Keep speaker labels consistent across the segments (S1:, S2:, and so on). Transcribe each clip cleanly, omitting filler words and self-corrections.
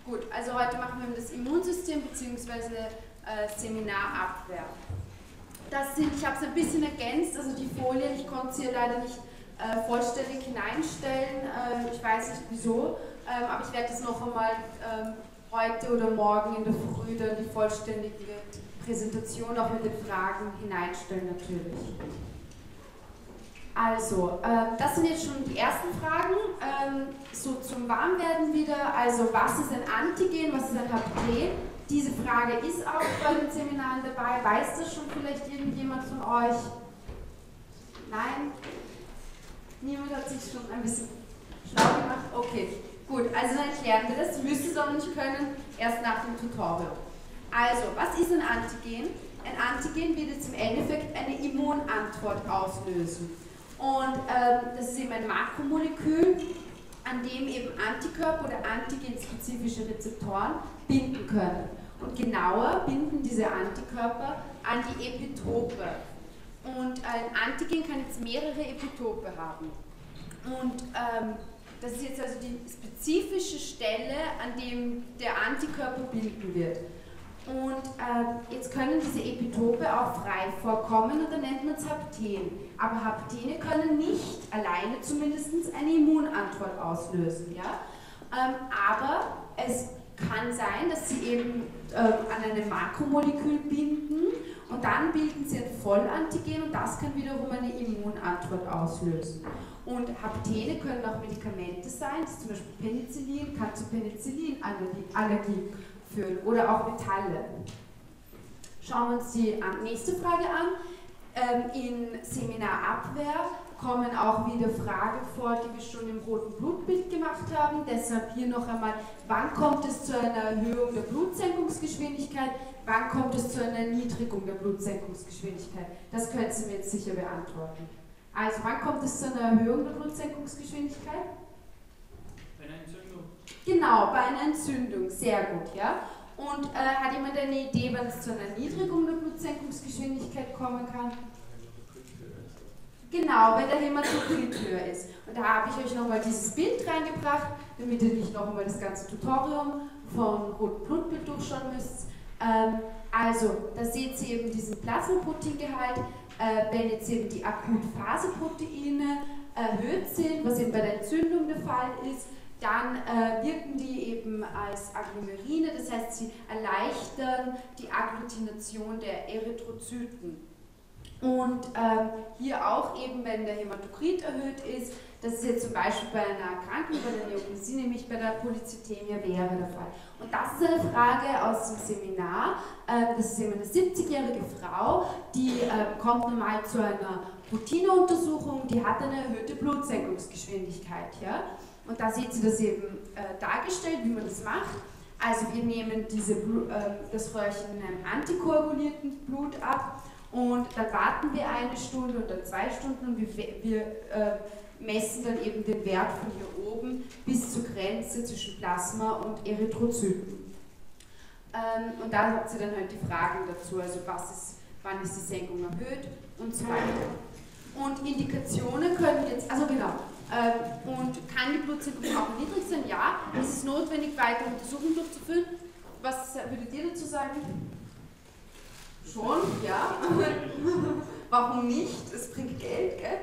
S1: Gut, also heute machen wir das Immunsystem bzw. Seminarabwehr. Das sind, ich habe es ein bisschen ergänzt, also die Folien, ich konnte sie leider nicht vollständig hineinstellen, ich weiß nicht wieso, aber ich werde das noch einmal heute oder morgen in der Früh dann die vollständige Präsentation auch mit den Fragen hineinstellen natürlich. Also, das sind jetzt schon die ersten Fragen, so zum Warmwerden wieder, also was ist ein Antigen, was ist ein Hapten? Diese Frage ist auch bei den Seminaren dabei, weiß das schon vielleicht irgendjemand von euch? Nein? Niemand hat sich schon ein bisschen schlau gemacht? Okay, gut, also dann erklären wir das, müsst es auch nicht können, erst nach dem Tutorial. Also, was ist ein Antigen? Ein Antigen wird jetzt im Endeffekt eine Immunantwort auslösen. Und das ist eben ein Makromolekül, an dem eben Antikörper oder antigenspezifische Rezeptoren binden können. Und genauer binden diese Antikörper an die Epitope. Und ein Antigen kann jetzt mehrere Epitope haben. Und das ist jetzt also die spezifische Stelle, an dem der Antikörper binden wird. Und jetzt können diese Epitope auch frei vorkommen und dann nennt man es Hapten. Aber Haptene können nicht, alleine zumindest, eine Immunantwort auslösen. Ja? Aber es kann sein, dass sie eben an einem Makromolekül binden und dann bilden sie ein Vollantigen und das kann wiederum eine Immunantwort auslösen. Und Haptene können auch Medikamente sein, zum Beispiel Penicillin kann zu Penicillinallergie führen oder auch Metalle. Schauen wir uns die nächste Frage an. In Seminarabwehr kommen auch wieder Fragen vor, die wir schon im roten Blutbild gemacht haben. Deshalb hier noch einmal, wann kommt es zu einer Erhöhung der Blutsenkungsgeschwindigkeit, wann kommt es zu einer Erniedrigung der Blutsenkungsgeschwindigkeit? Das können Sie mir jetzt sicher beantworten. Also, wann kommt es zu einer Erhöhung der Blutsenkungsgeschwindigkeit?
S2: Bei einer Entzündung.
S1: Genau, bei einer Entzündung, sehr gut, ja. Und hat jemand eine Idee, wann es zu einer Erniedrigung der Blutsenkungsgeschwindigkeit kommen kann? Genau, wenn der Hämatokrit höher ist. Und da habe ich euch nochmal dieses Bild reingebracht, damit ihr nicht nochmal das ganze Tutorium vom roten Blutbild durchschauen müsst. Also, da seht ihr eben diesen Plasmaproteingehalt, wenn jetzt eben die Akutphaseproteine erhöht sind, was eben bei der Entzündung der Fall ist, dann wirken die eben als Agglomerine, das heißt, sie erleichtern die Agglutination der Erythrozyten. Und hier auch eben, wenn der Hämatokrit erhöht ist, das ist jetzt zum Beispiel bei einer Erkrankung, bei der Neoplasie, nämlich bei der Polycythemia wäre der Fall. Und das ist eine Frage aus dem Seminar, das ist eben eine 70-jährige Frau, die kommt normal zu einer Routineuntersuchung, die hat eine erhöhte Blutsenkungsgeschwindigkeit. Ja? Und da seht ihr das eben dargestellt, wie man das macht. Also wir nehmen das Röhrchen in einem antikoagulierten Blut ab und dann warten wir 1 Stunde oder 2 Stunden und wir messen dann eben den Wert von hier oben bis zur Grenze zwischen Plasma und Erythrozyten. Und da habt ihr dann halt die Fragen dazu, also wann ist die Senkung erhöht und so weiter. Und Indikationen können jetzt, also genau, und kann die Blutsenkung auch niedrig sein? Ja. Ist es notwendig, weitere Untersuchungen durchzuführen? Was würdet ihr dazu sagen? Schon, ja. Warum nicht? Es bringt Geld, gell?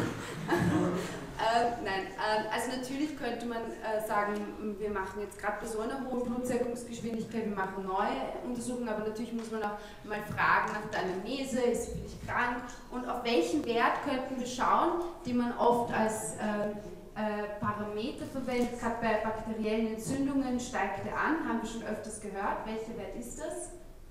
S1: Nein, also natürlich könnte man sagen, wir machen jetzt gerade bei so einer hohen Blutsenkungsgeschwindigkeit, wir machen neue Untersuchungen, aber natürlich muss man auch mal fragen nach der Anamnese, ist sie vielleicht krank und auf welchen Wert könnten wir schauen, die man oft als Parameter verwendet, gerade bei bakteriellen Entzündungen steigt er an, haben wir schon öfters gehört. Welcher Wert ist das?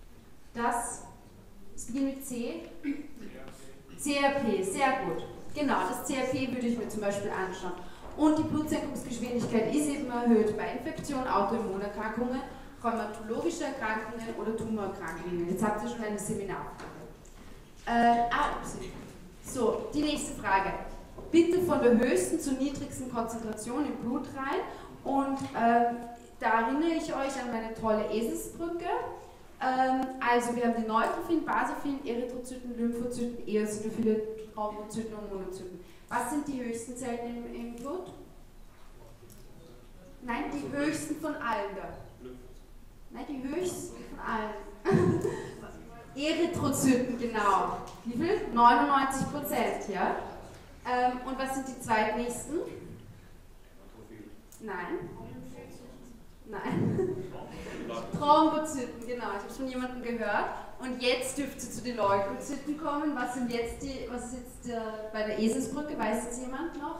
S1: Das beginnt mit C? CRP, sehr gut. Genau, das CRP würde ich mir zum Beispiel anschauen. Und die Blutsenkungsgeschwindigkeit ist eben erhöht bei Infektionen, Autoimmunerkrankungen, rheumatologische Erkrankungen oder Tumorerkrankungen. Jetzt habt ihr schon eine Seminarfrage. So, die nächste Frage. Bitte von der höchsten zur niedrigsten Konzentration im Blut rein. Und da erinnere ich euch an meine tolle Eselsbrücke. Also wir haben die Neutrophilen, Basophilen, Erythrozyten, Lymphozyten, Eosinophile, Thrombozyten und Monozyten. Was sind die höchsten Zellen im Blut? Nein, die höchsten von allen da. Nein, die höchsten von allen. Erythrozyten, genau. Wie viel? 99%, ja. Und was sind die zweitnächsten? Nein. Nein. Thrombozyten, genau. Ich habe schon jemanden gehört. Und jetzt dürft ihr zu den Leukozyten kommen. Was ist jetzt bei der Eselsbrücke? Weiß es jemand noch?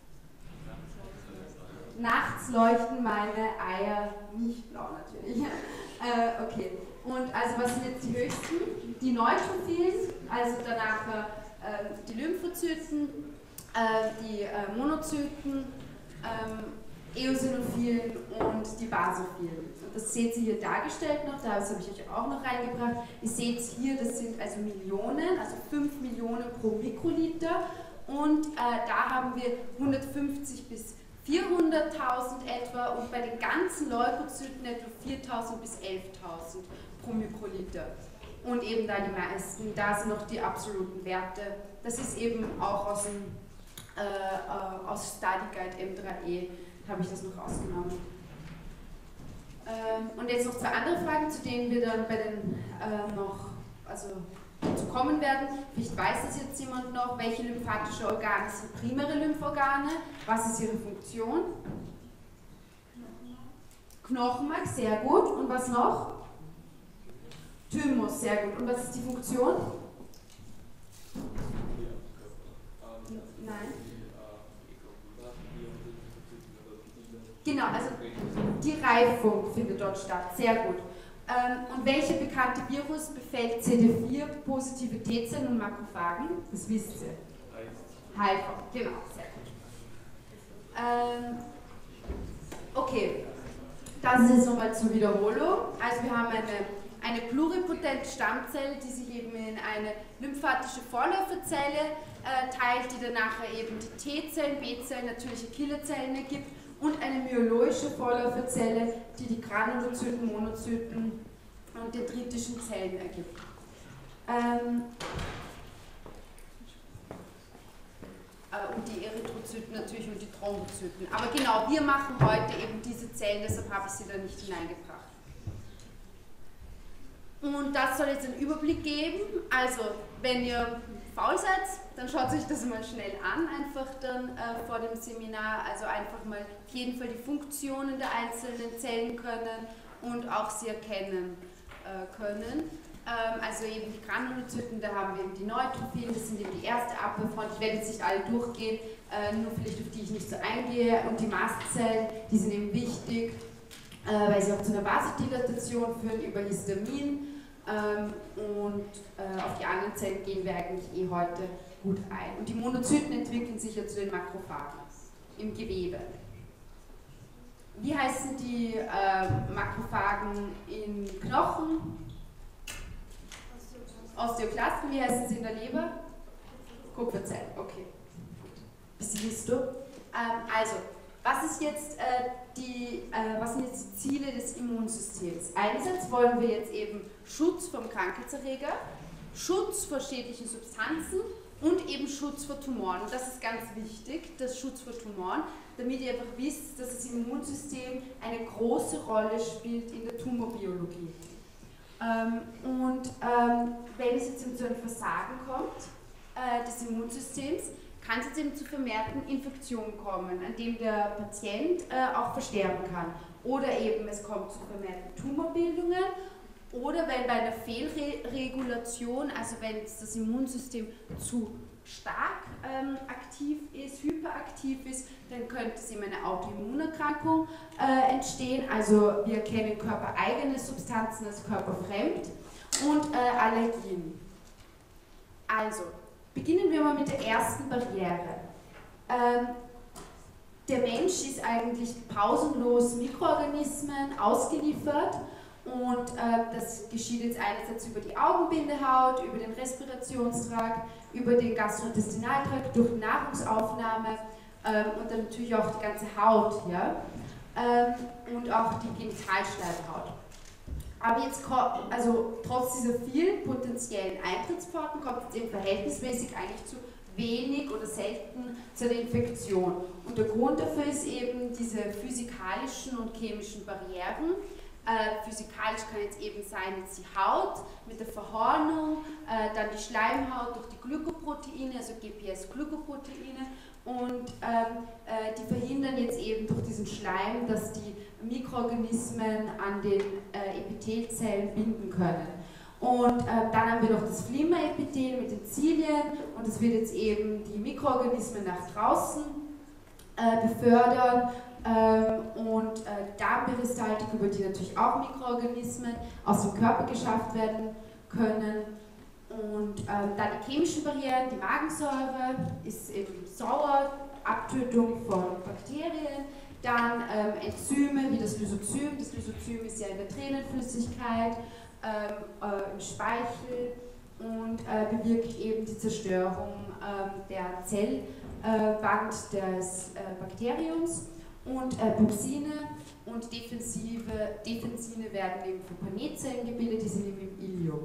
S1: Nachts leuchten meine Eier nicht blau natürlich. Okay. Und also was sind jetzt die höchsten? Die Neutrophilen, also danach die Lymphozyten, die Monozyten, Eosinophilen und die Basophilen. Und das seht ihr hier dargestellt noch, das habe ich euch auch noch reingebracht. Ihr seht hier, das sind also Millionen, also 5 Millionen pro Mikroliter. Und da haben wir 150 bis 400.000 etwa und bei den ganzen Leukozyten etwa 4.000 bis 11.000 pro Mikroliter. Und eben da die meisten, da sind noch die absoluten Werte. Das ist eben auch aus Study Guide M3E, habe ich das noch rausgenommen. Und jetzt noch 2 andere Fragen, zu denen wir dann bei den zu kommen werden. Vielleicht weiß das jetzt jemand noch, welche lymphatische Organe sind primäre Lymphorgane, was ist ihre Funktion? Knochenmark, sehr gut. Und was noch? Thymus, sehr gut. Und was ist die Funktion? Nein. Genau, also die Reifung findet dort statt, sehr gut. Und welcher bekannte Virus befällt CD4-positive T-Zellen und Makrophagen? Das wisst ihr. HIV, genau, sehr gut. Okay, das ist nochmal zur Wiederholung. Also wir haben eine pluripotente Stammzelle, die sich eben in eine lymphatische Vorläuferzelle teilt, die dann nachher eben die T-Zellen, B-Zellen, natürliche Killerzellen ergibt. Und eine myeloische Vorläuferzelle, die die Granulozyten, Monozyten und dendritischen Zellen ergibt. Und die Erythrozyten natürlich und die Thrombozyten. Aber genau, wir machen heute eben diese Zellen, deshalb habe ich sie da nicht hineingebracht. Und das soll jetzt einen Überblick geben. Also, wenn ihr faul seid, dann schaut euch das mal schnell an, einfach dann vor dem Seminar. Also einfach mal auf jeden Fall die Funktionen der einzelnen Zellen können und auch sie erkennen können. Also eben die Granulozyten, da haben wir eben die Neutrophilen, das sind eben die erste Abwehrfront. Ich werde jetzt nicht alle durchgehen, nur vielleicht auf die ich nicht so eingehe. Und die Mastzellen, die sind eben wichtig, weil sie auch zu einer Vasodilatation führen über Histamin. Und auf die anderen Zellen gehen wir eigentlich heute gut ein. Und die Monozyten entwickeln sich ja zu den Makrophagen im Gewebe. Wie heißen die Makrophagen in Knochen? Osteoklasten. Wie heißen sie in der Leber? Kupferzellen. Okay. Bisschen Histo. Also, was sind jetzt die Ziele des Immunsystems? Einerseits wollen wir jetzt eben Schutz vom Krankheitserreger, Schutz vor schädlichen Substanzen und eben Schutz vor Tumoren. Und das ist ganz wichtig, das Schutz vor Tumoren, damit ihr einfach wisst, dass das Immunsystem eine große Rolle spielt in der Tumorbiologie. Wenn es jetzt zu einem Versagen kommt des Immunsystems, kann es jetzt eben zu vermehrten Infektionen kommen, an dem der Patient auch versterben kann. Oder eben es kommt zu vermehrten Tumorbildungen. Oder wenn bei einer Fehlregulation, also wenn das Immunsystem zu stark aktiv ist, hyperaktiv ist, dann könnte es eben eine Autoimmunerkrankung entstehen. Also wir kennen körpereigene Substanzen als körperfremd und Allergien. Also, beginnen wir mal mit der ersten Barriere. Der Mensch ist eigentlich pausenlos Mikroorganismen ausgeliefert und das geschieht jetzt einerseits über die Augenbindehaut, über den Respirationstrakt, über den Gastrointestinaltrakt, durch die Nahrungsaufnahme und dann natürlich auch die ganze Haut, ja? Und auch die Genitalschleimhaut. Aber jetzt, also trotz dieser vielen potenziellen Eintrittspforten kommt es eben verhältnismäßig eigentlich zu wenig oder selten zu einer Infektion. Und der Grund dafür ist eben diese physikalischen und chemischen Barrieren, Physikalisch kann jetzt eben sein, jetzt die Haut mit der Verhornung, dann die Schleimhaut durch die Glykoproteine, also GPS-Glykoproteine, und die verhindern jetzt eben durch diesen Schleim, dass die Mikroorganismen an den Epithelzellen binden können. Und dann haben wir noch das Flimmerepithel mit den Zilien, und das wird jetzt eben die Mikroorganismen nach draußen befördern. Und Darmperistaltik, über die natürlich auch Mikroorganismen aus dem Körper geschafft werden können. Und dann die chemischen Barrieren, die Magensäure ist eben sauer, Abtötung von Bakterien, dann Enzyme wie das Lysozym ist ja in der Tränenflüssigkeit, im Speichel, und bewirkt eben die Zerstörung der Zellwand des Bakteriums. Und Toxine und Defensine werden eben von Panetzellen gebildet, die sind eben im Ilium.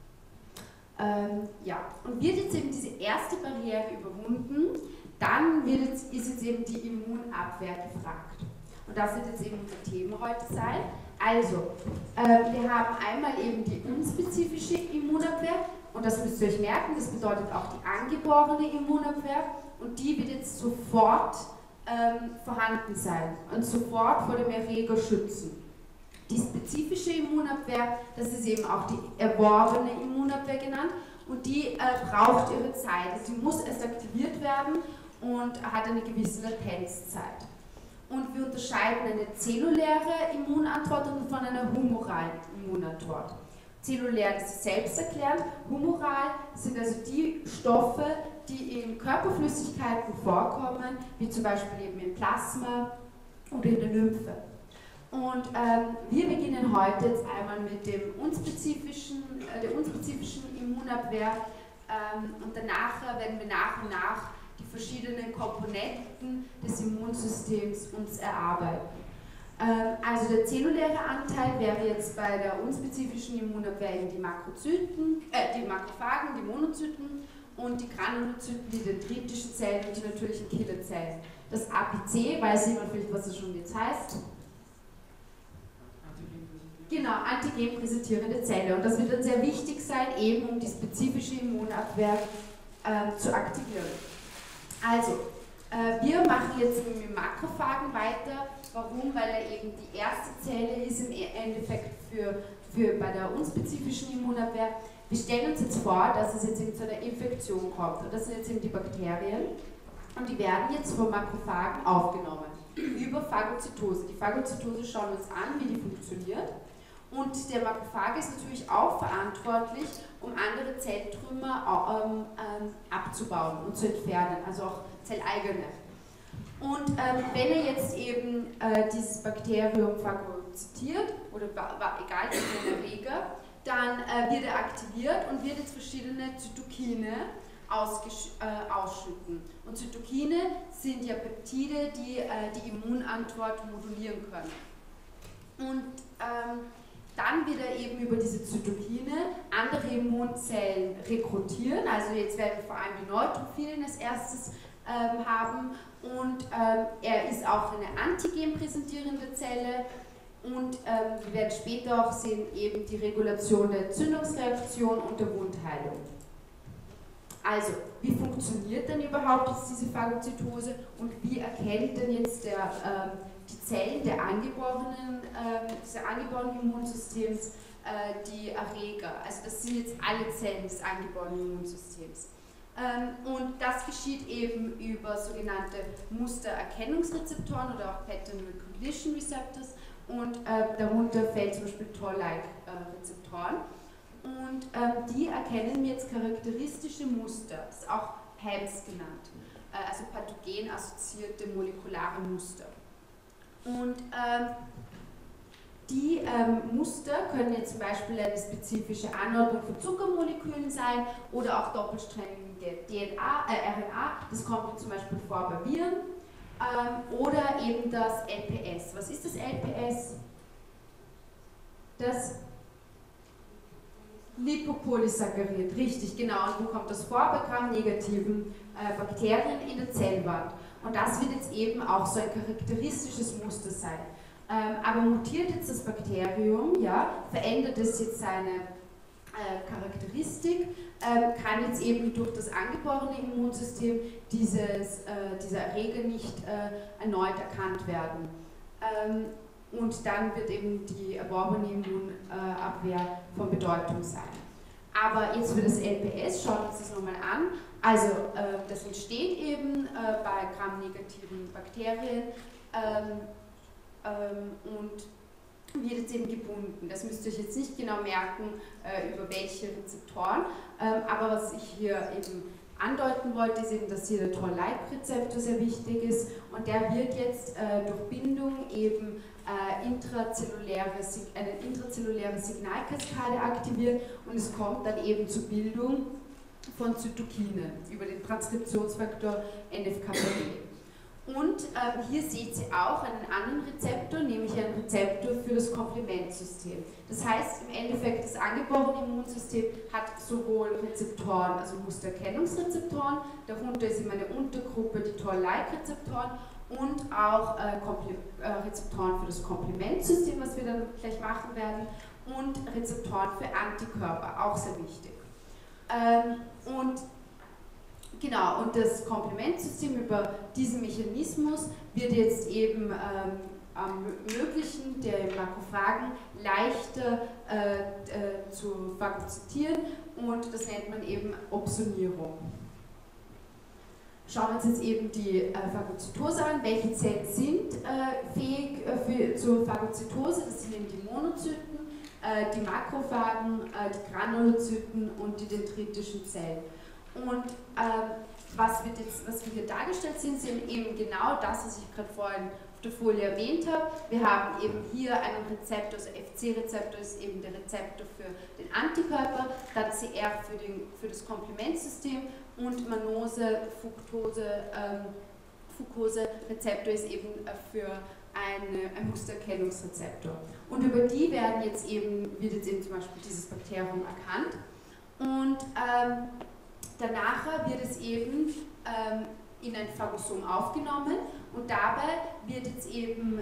S1: Ja, und wird jetzt eben diese erste Barriere überwunden, dann ist jetzt eben die Immunabwehr gefragt. Und das wird jetzt eben unser Thema heute sein. Also, wir haben einmal eben die unspezifische Immunabwehr, und das müsst ihr euch merken, das bedeutet auch die angeborene Immunabwehr, und die wird jetzt sofort vorhanden sein und sofort vor dem Erreger schützen. Die spezifische Immunabwehr, das ist eben auch die erworbene Immunabwehr genannt, und die braucht ihre Zeit. Also sie muss erst aktiviert werden und hat eine gewisse Latenzzeit. Und wir unterscheiden eine zelluläre Immunantwort von einer humoralen Immunantwort. Zellulär, das ist selbsterklärend, humoral sind also die Stoffe, die in Körperflüssigkeiten vorkommen, wie zum Beispiel eben im Plasma oder in der Lymphe. Und wir beginnen heute jetzt einmal mit der unspezifischen Immunabwehr, und danach werden wir nach und nach die verschiedenen Komponenten des Immunsystems uns erarbeiten. Also der zelluläre Anteil wäre jetzt bei der unspezifischen Immunabwehr eben die Makrophagen, die Monozyten, und die Granulozyten, die dendritischen Zellen und die natürlichen Killerzellen. Das APC, weiß jemand vielleicht, was das schon jetzt heißt? Genau, antigenpräsentierende Zelle. Und das wird dann sehr wichtig sein, eben um die spezifische Immunabwehr zu aktivieren. Also, wir machen jetzt mit dem Makrophagen weiter. Warum? Weil er eben die erste Zelle ist im Endeffekt bei der unspezifischen Immunabwehr. Wir stellen uns jetzt vor, dass es jetzt eben zu einer Infektion kommt. Und das sind jetzt eben die Bakterien. Und die werden jetzt von Makrophagen aufgenommen. Über Phagozytose. Die Phagozytose schauen wir uns an, wie die funktioniert. Und der Makrophage ist natürlich auch verantwortlich, um andere Zelltrümmer abzubauen und zu entfernen, also auch zelleigene. Und wenn er jetzt eben dieses Bakterium phagozytiert, oder egal welchen Erreger, dann wird er aktiviert und wird jetzt verschiedene Zytokine ausschütten. Und Zytokine sind ja Peptide, die die Immunantwort modulieren können. Und dann wird er eben über diese Zytokine andere Immunzellen rekrutieren. Also jetzt werden wir vor allem die Neutrophilen als erstes haben. Und er ist auch eine antigenpräsentierende Zelle. Und wir werden später auch sehen, eben die Regulation der Entzündungsreaktion und der Wundheilung. Also, wie funktioniert denn überhaupt jetzt diese Phagozytose und wie erkennt denn jetzt die Zellen des angeborenen Immunsystems die Erreger? Also das sind jetzt alle Zellen des angeborenen Immunsystems. Und das geschieht eben über sogenannte Mustererkennungsrezeptoren oder auch Pattern Recognition Receptors, und darunter fällt zum Beispiel Toll-like-Rezeptoren. Und die erkennen mir jetzt charakteristische Muster, das ist auch PAMs genannt, also pathogen-assoziierte molekulare Muster. Und die Muster können jetzt zum Beispiel eine spezifische Anordnung von Zuckermolekülen sein oder auch doppelsträngige RNA, das kommt zum Beispiel vor bei Viren, oder eben das LPS. Was ist das LPS? Das Lipopolysaccharid, richtig, genau. Und wo kommt das vor? Bei gramnegativen Bakterien in der Zellwand. Und das wird jetzt eben auch so ein charakteristisches Muster sein. Aber mutiert jetzt das Bakterium, ja, verändert es jetzt seine Charakteristik, kann jetzt eben durch das angeborene Immunsystem dieser Erreger nicht erneut erkannt werden. Und dann wird eben die erworbene Immunabwehr von Bedeutung sein. Aber jetzt für das LPS, schauen wir uns das nochmal an. Also das entsteht eben bei gramnegativen Bakterien und wird jetzt eben gebunden. Das müsst ihr euch jetzt nicht genau merken, über welche Rezeptoren, aber was ich hier eben andeuten wollte, ist eben, dass hier der Toll-like-Rezeptor sehr wichtig ist und der wird jetzt durch Bindung eben eine intrazellulare Signalkaskade aktiviert und es kommt dann eben zur Bildung von Zytokinen über den Transkriptionsfaktor NF-κB. Und hier seht ihr auch einen anderen Rezeptor, nämlich einen Rezeptor für das Komplementsystem. Das heißt, im Endeffekt, das angeborene Immunsystem hat sowohl Rezeptoren, also Mustererkennungsrezeptoren, darunter ist immer eine Untergruppe, die Toll-like-Rezeptoren und auch Rezeptoren für das Komplementsystem, was wir dann gleich machen werden, und Rezeptoren für Antikörper, auch sehr wichtig. Genau, und das Komplementsystem über diesen Mechanismus wird jetzt eben ermöglichen, der Makrophagen leichter zu phagozytieren und das nennt man eben Opsonierung. Schauen wir uns jetzt eben die Phagozytose an. Welche Zellen sind fähig zur Phagozytose? Das sind eben die Monozyten, die Makrophagen, die Granulozyten und die dendritischen Zellen. Und was wir hier dargestellt sind, sind eben genau das, was ich gerade vorhin auf der Folie erwähnt habe. Wir haben eben hier einen Rezeptor, also FC-Rezeptor ist eben der Rezeptor für den Antikörper, dann CR für das Komplementsystem und Mannose, Fucose-Rezeptor ist eben für ein Mustererkennungsrezeptor. Und über die wird jetzt eben zum Beispiel dieses Bakterium erkannt. Und danach wird es eben in ein Phagosom aufgenommen und dabei wird jetzt eben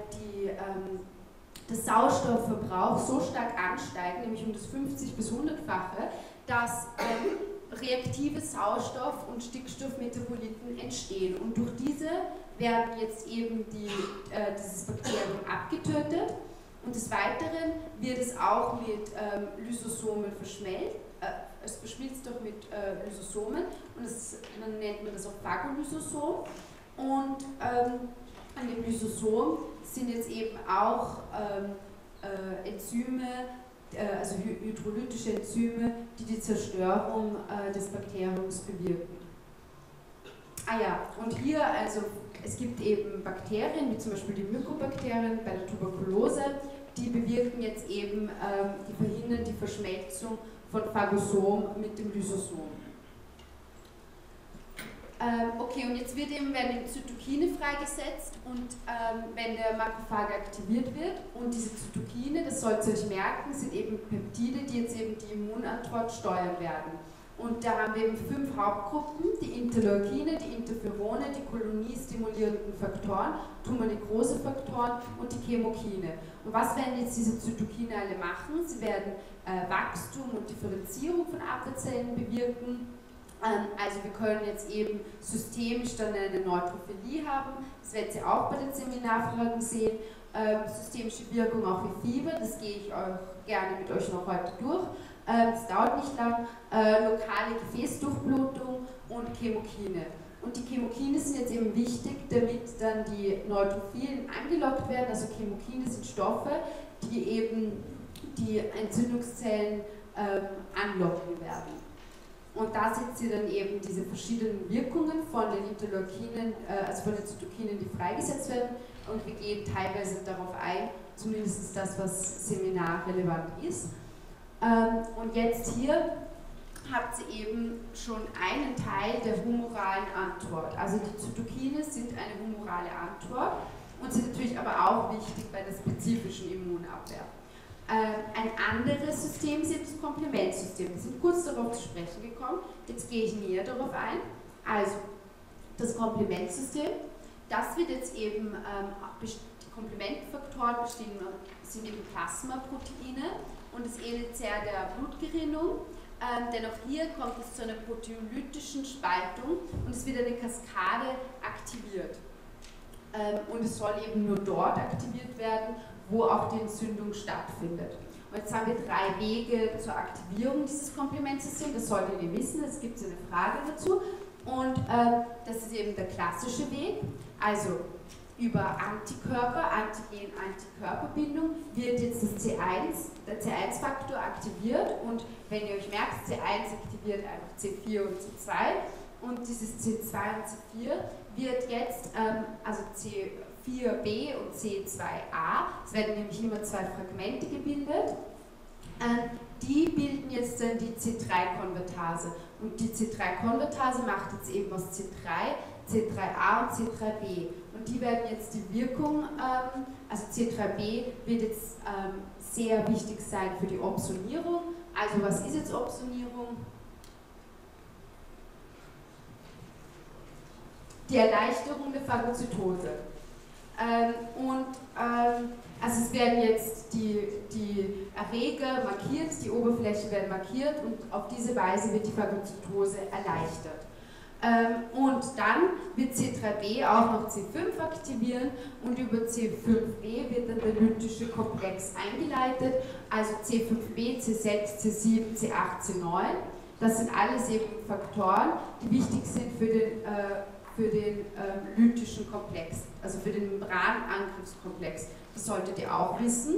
S1: der Sauerstoffverbrauch so stark ansteigen, nämlich um das 50- bis 100-fache, dass reaktive Sauerstoff- und Stickstoffmetaboliten entstehen. Und durch diese werden jetzt eben dieses Bakterium abgetötet und des Weiteren wird es auch mit Lysosomen verschmelzt. Es verschmilzt doch mit Lysosomen und dann nennt man das auch Phagolysosom. Und an dem Lysosom sind jetzt eben auch Enzyme, also hydrolytische Enzyme, die die Zerstörung des Bakteriums bewirken. Ah ja, und hier, also es gibt eben Bakterien, wie zum Beispiel die Mykobakterien bei der Tuberkulose, die bewirken jetzt eben, die verhindern die Verschmelzung von Phagosom mit dem Lysosom. Okay, und jetzt werden Zytokine freigesetzt und wenn der Makrophage aktiviert wird und diese Zytokine, das sollt ihr euch merken, sind eben Peptide, die jetzt eben die Immunantwort steuern werden. Und da haben wir eben 5 Hauptgruppen, die Interleukine, die Interferone, die koloniestimulierenden Faktoren, Tumornekrosefaktoren und die Chemokine. Und was werden jetzt diese Zytokine alle machen? Sie werden Wachstum und Differenzierung von Abwehrzellen bewirken. Also wir können jetzt eben systemisch dann eine Neutrophilie haben, das werdet ihr auch bei den Seminarfragen sehen, systemische Wirkung auch wie Fieber, das gehe ich auch gerne mit euch noch heute durch, das dauert nicht lang, lokale Gefäßdurchblutung und Chemokine. Und die Chemokine sind jetzt eben wichtig, damit dann die Neutrophilen angelockt werden, also Chemokine sind Stoffe, die eben die Entzündungszellen anlocken werden. Und da seht ihr dann eben diese verschiedenen Wirkungen von den Interleukinen, also von den Zytokinen, die freigesetzt werden. Und wir gehen teilweise darauf ein, zumindest das, was seminarrelevant ist. Und jetzt hier habt ihr eben schon einen Teil der humoralen Antwort. Also die Zytokine sind eine humorale Antwort und sind natürlich aber auch wichtig bei der spezifischen Immunabwehr. Ein anderes System ist das Komplementsystem. Wir sind kurz darauf zu sprechen gekommen, jetzt gehe ich näher darauf ein. Also, das Komplementsystem, das wird jetzt eben, die Komplementfaktoren sind eben Plasmaproteine und es ähnelt sehr der Blutgerinnung. Denn auch hier kommt es zu einer proteolytischen Spaltung und es wird eine Kaskade aktiviert. Und es soll eben nur dort aktiviert werden, wo auch die Entzündung stattfindet. Und jetzt haben wir 3 Wege zur Aktivierung dieses Komplementsystems, das solltet ihr wissen, es gibt eine Frage dazu. Und das ist eben der klassische Weg, also über Antikörper, Antigen-Antikörperbindung wird jetzt das C1, der C1-Faktor aktiviert und wenn ihr euch merkt, C1 aktiviert einfach C4 und C2 und dieses C2 und C4 wird jetzt, also C4b und C2a, es werden nämlich immer 2 Fragmente gebildet, die bilden jetzt dann die C3-Konvertase und die C3-Konvertase macht jetzt eben aus C3, C3a und C3b und die werden jetzt die Wirkung, also C3b wird jetzt sehr wichtig sein für die Opsonierung. Also was ist jetzt Opsonierung? Die Erleichterung der Phagozytose. Also es werden jetzt die Erreger markiert, die Oberfläche werden markiert und auf diese Weise wird die Phagozytose erleichtert. Und dann wird C3b auch noch C5 aktivieren und über C5b wird dann der lytische Komplex eingeleitet, also C5b, C6, C7, C8, C9. Das sind alles eben Faktoren, die wichtig sind für den lytischen Komplex, also für den Membranangriffskomplex. Das solltet ihr auch wissen.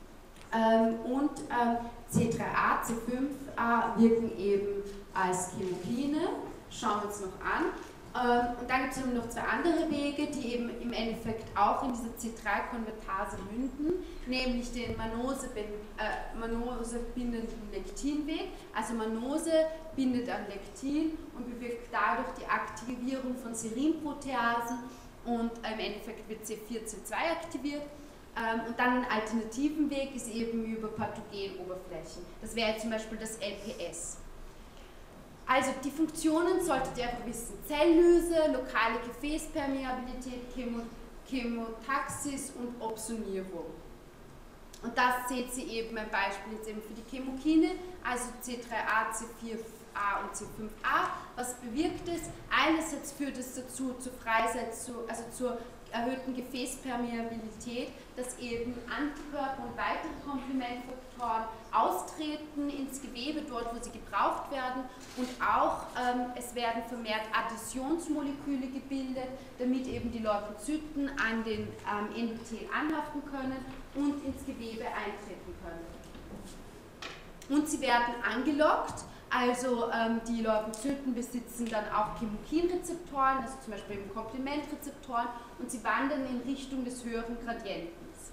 S1: Und C3a, C5a wirken eben als Chemokine. Schauen wir uns noch an. Und dann gibt es noch 2 andere Wege, die eben im Endeffekt auch in dieser C3-Konvertase münden, nämlich den Manose-bindenden Lektinweg. Also Manose bindet an Lektin und bewirkt dadurch die Aktivierung von Serinproteasen und im Endeffekt wird C4, C2 aktiviert. Und dann ein alternativen Weg ist eben über Pathogenoberflächen. Das wäre zum Beispiel das LPS. Also die Funktionen solltet ihr einfach wissen. Zelllyse, lokale Gefäßpermeabilität, Chemotaxis und Opsonierung. Und das seht ihr eben ein Beispiel jetzt eben für die Chemokine, also C3a, C4a und C5a. Was bewirkt es? Einerseits führt es dazu zur Freisetzung, also zur erhöhten Gefäßpermeabilität, dass eben Antikörper und weitere Komplementfaktoren austreten ins Gewebe, dort wo sie gebraucht werden und auch es werden vermehrt Adhäsionsmoleküle gebildet, damit eben die Leukozyten an den Endothel anhaften können und ins Gewebe eintreten können. Und sie werden angelockt. Also die Leukozyten besitzen dann auch Chemokinrezeptoren, also zum Beispiel eben Komplementrezeptoren, und sie wandern in Richtung des höheren Gradientens.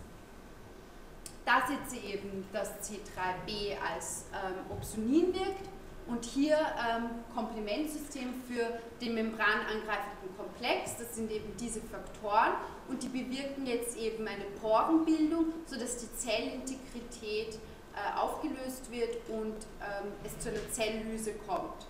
S1: Da seht ihr eben, dass C3b als Opsonin wirkt und hier Komplementsystem für den membranangreifenden Komplex, das sind eben diese Faktoren und die bewirken jetzt eben eine Porenbildung, sodass die Zellintegrität aufgelöst wird und es zu einer Zelllyse kommt.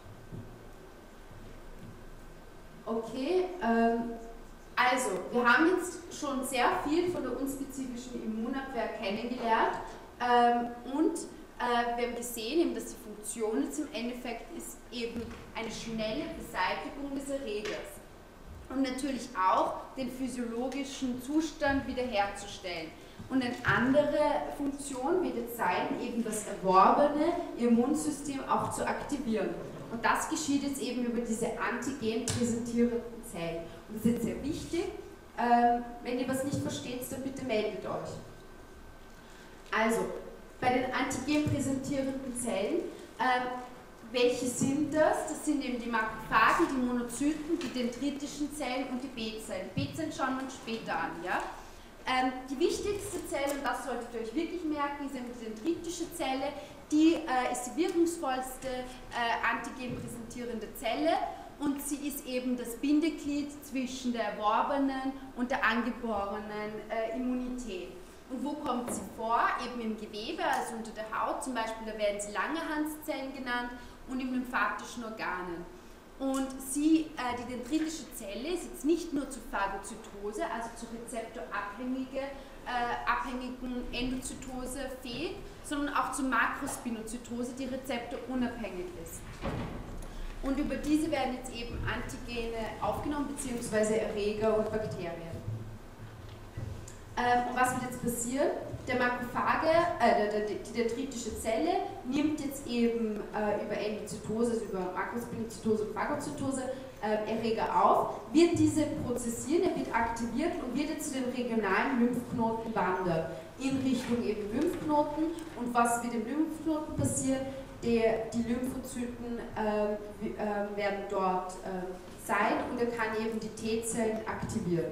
S1: Okay, also wir haben jetzt schon sehr viel von der unspezifischen Immunabwehr kennengelernt und wir haben gesehen, dass die Funktion jetzt im Endeffekt ist eben eine schnelle Beseitigung des Erregers und natürlich auch den physiologischen Zustand wiederherzustellen. Und eine andere Funktion wird jetzt sein, eben das erworbene Immunsystem auch zu aktivieren. Und das geschieht jetzt eben über diese antigen präsentierenden Zellen. Und das ist jetzt sehr wichtig. Wenn ihr was nicht versteht, dann bitte meldet euch. Also, bei den antigen präsentierenden Zellen, welche sind das? Das sind eben die Makrophagen, die Monozyten, die dendritischen Zellen und die B-Zellen. B-Zellen schauen wir uns später an. Ja? Die wichtigste Zelle, und das solltet ihr euch wirklich merken, ist eben die dendritische Zelle. Die ist die wirkungsvollste antigen präsentierende Zelle und sie ist eben das Bindeglied zwischen der erworbenen und der angeborenen Immunität. Und wo kommt sie vor? Eben im Gewebe, also unter der Haut zum Beispiel, da werden sie Langerhanszellen genannt und in lymphatischen Organen. Und die dendritische Zelle ist jetzt nicht nur zur Phagozytose, also zur rezeptorabhängigen Endozytose fähig, sondern auch zur Makrospinozytose, die rezeptorunabhängig ist. Und über diese werden jetzt eben Antigene aufgenommen, beziehungsweise Erreger und Bakterien. Und was wird jetzt passieren? Der Makrophage, die dendritische Zelle, nimmt jetzt eben über Endozytose, also über Makrospinozytose und Phagozytose Erreger auf, wird diese prozessieren, er wird aktiviert und wird jetzt zu den regionalen Lymphknoten wandern, in Richtung eben Lymphknoten. Und was wird im Lymphknoten passieren? Die Lymphozyten werden dort sein und er kann eben die T-Zellen aktivieren.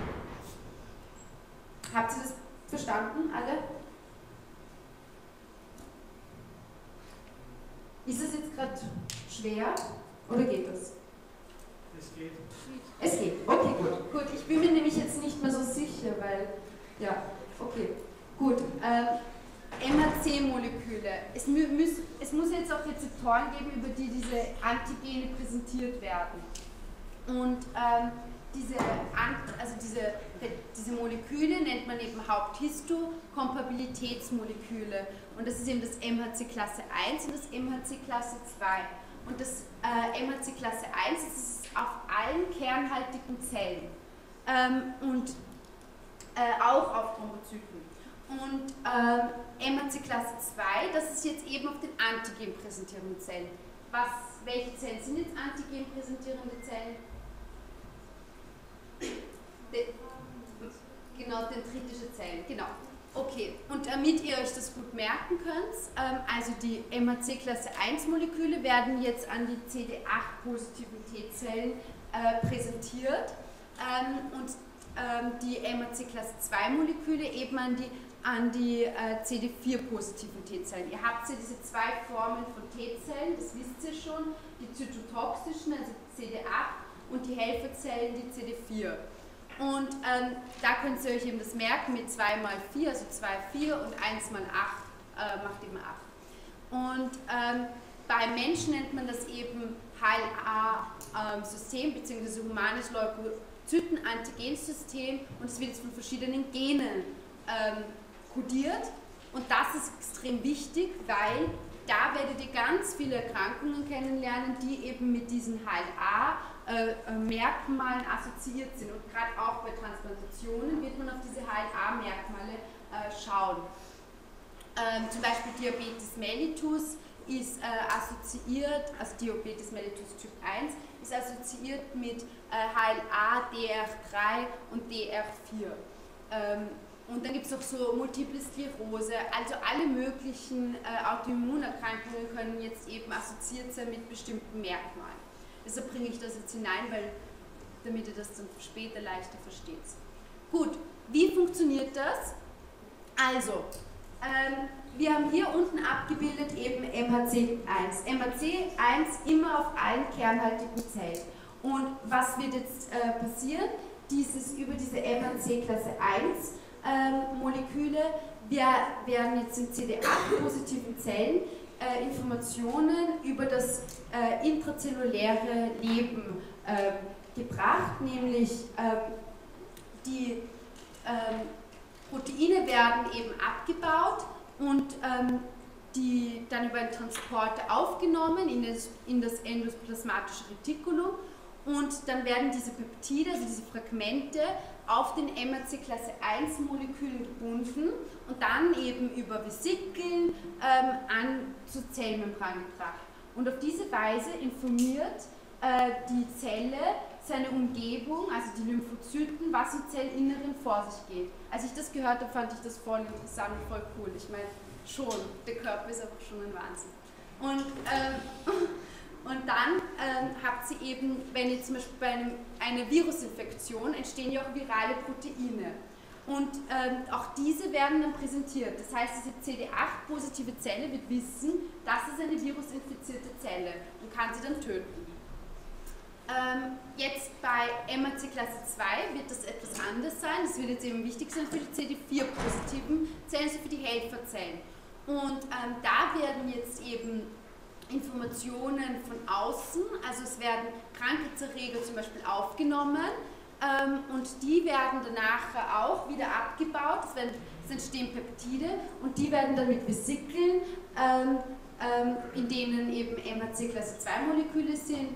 S1: Habt ihr das verstanden, alle? Ist es jetzt gerade schwer oder geht das?
S2: Es geht.
S1: Es geht, okay, gut. Ich bin mir nämlich jetzt nicht mehr so sicher, weil, ja, okay, gut. MHC-Moleküle. Es muss jetzt auch Rezeptoren geben, über die diese Antigene präsentiert werden. Und diese Moleküle nennt man eben Haupthistokompatibilitätsmoleküle. Und das ist eben das MHC Klasse 1 und das MHC Klasse 2. Und das MHC Klasse 1 ist auf allen kernhaltigen Zellen und auch auf Thrombozyten. Und MHC Klasse 2, das ist jetzt eben auf den Antigen präsentierenden Zellen. Welche Zellen sind jetzt Antigen präsentierende Zellen? Genau, dendritische Zellen, genau. Okay, und damit ihr euch das gut merken könnt, also die MHC Klasse 1 Moleküle werden jetzt an die CD8-positiven T-Zellen präsentiert und die MHC Klasse 2 Moleküle eben an die CD4-positiven T-Zellen. Ihr habt ja diese zwei Formen von T-Zellen, das wisst ihr schon, die zytotoxischen, also CD8, und die Helferzellen, die CD4. Und da könnt ihr euch eben das merken mit 2 mal 4, also 2, 4 und 1 mal 8 macht eben 8. Und bei Menschen nennt man das eben HLA-System bzw. humanes Leukozyten-Antigensystem und es wird jetzt von verschiedenen Genen kodiert. Und das ist extrem wichtig, weil da werdet ihr ganz viele Erkrankungen kennenlernen, die eben mit diesen HLA-Merkmalen assoziiert sind. Und gerade auch bei Transplantationen wird man auf diese HLA-Merkmale schauen. Zum Beispiel Diabetes mellitus ist assoziiert, also Diabetes mellitus Typ 1, ist assoziiert mit HLA, DR3 und DR4. Und dann gibt es auch so Multiple Sklerose, also alle möglichen Autoimmunerkrankungen können jetzt eben assoziiert sein mit bestimmten Merkmalen. Deshalb bringe ich das jetzt hinein, damit ihr das dann später leichter versteht. Gut, wie funktioniert das? Also, wir haben hier unten abgebildet eben MHC1. MHC1 immer auf allen kernhaltigen Zellen. Und was wird jetzt passieren? Über diese MHC Klasse 1 Moleküle werden jetzt in CD8-positiven Zellen Informationen über das intrazelluläre Leben gebracht, nämlich die Proteine werden eben abgebaut und die dann über einen Transporter aufgenommen in das endoplasmatische Retikulum und dann werden diese Peptide, also diese Fragmente, auf den MHC Klasse 1 Molekülen gebunden und dann eben über Vesikeln zur Zellmembran gebracht. Und auf diese Weise informiert die Zelle seine Umgebung, also die Lymphozyten, was im Zellinneren vor sich geht. Als ich das gehört habe, fand ich das voll interessant und voll cool. Ich meine, schon, der Körper ist einfach schon ein Wahnsinn. Und dann habt ihr eben, wenn ihr zum Beispiel bei einer Virusinfektion entstehen ja auch virale Proteine. Und auch diese werden dann präsentiert. Das heißt, diese CD8-positive Zelle wird wissen, das ist eine virusinfizierte Zelle und kann sie dann töten. Jetzt bei MHC Klasse 2 wird das etwas anders sein. Das wird jetzt eben wichtig sein für die CD4-positiven Zellen, also für die Helferzellen. Und da werden jetzt eben Informationen von außen, also es werden Krankheitserreger zum Beispiel aufgenommen und die werden danach auch wieder abgebaut, es entstehen Peptide und die werden dann mit Vesikeln, in denen eben MHC Klasse 2 Moleküle sind,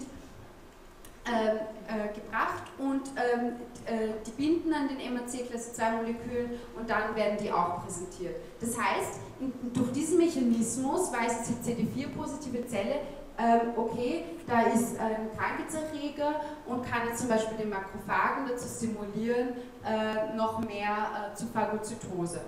S1: gebracht und die binden an den MHC Klasse 2 Molekülen und dann werden die auch präsentiert. Das heißt, durch diesen Mechanismus weiß die CD4-positive Zelle, okay, da ist ein Krankheitserreger und kann jetzt zum Beispiel den Makrophagen dazu stimulieren, noch mehr zu Phagozytose.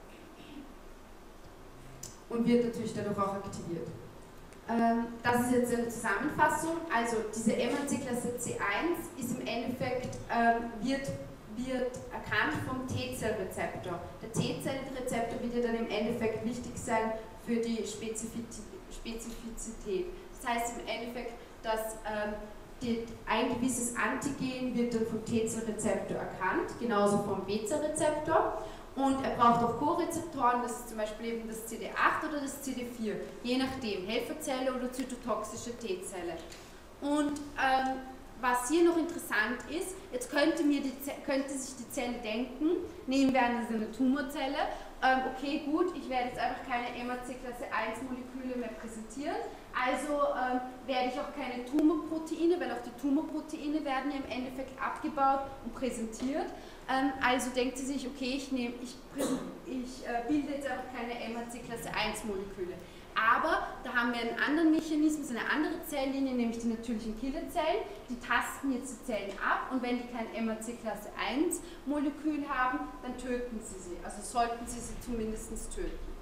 S1: Und wird natürlich dadurch auch aktiviert. Das ist jetzt eine Zusammenfassung. Also diese MHC-Klasse C1 ist im Endeffekt, wird erkannt vom T-Zellrezeptor. Der T-Zellrezeptor wird ja dann im Endeffekt wichtig sein für die Spezifizität. Das heißt im Endeffekt, dass ein gewisses Antigen wird dann vom T-Zellrezeptor erkannt, genauso vom B-Zellrezeptor. Und er braucht auch Co-Rezeptoren, das ist zum Beispiel eben das CD8 oder das CD4, je nachdem, Helferzelle oder zytotoxische T-Zelle. Und was hier noch interessant ist, jetzt könnte sich die Zelle denken, nehmen wir an, das ist eine Tumorzelle, okay gut, ich werde jetzt einfach keine MHC Klasse 1 Moleküle mehr präsentieren, also werde ich auch keine Tumorproteine, weil auch die Tumorproteine werden ja im Endeffekt abgebaut und präsentiert. Also denkt sie sich, okay, ich bilde jetzt einfach keine MHC Klasse 1 Moleküle. Aber da haben wir einen anderen Mechanismus, eine andere Zelllinie, nämlich die natürlichen Killerzellen. Die tasten jetzt die Zellen ab und wenn die kein MHC Klasse 1 Molekül haben, dann töten sie sie. Also sollten sie sie zumindest töten.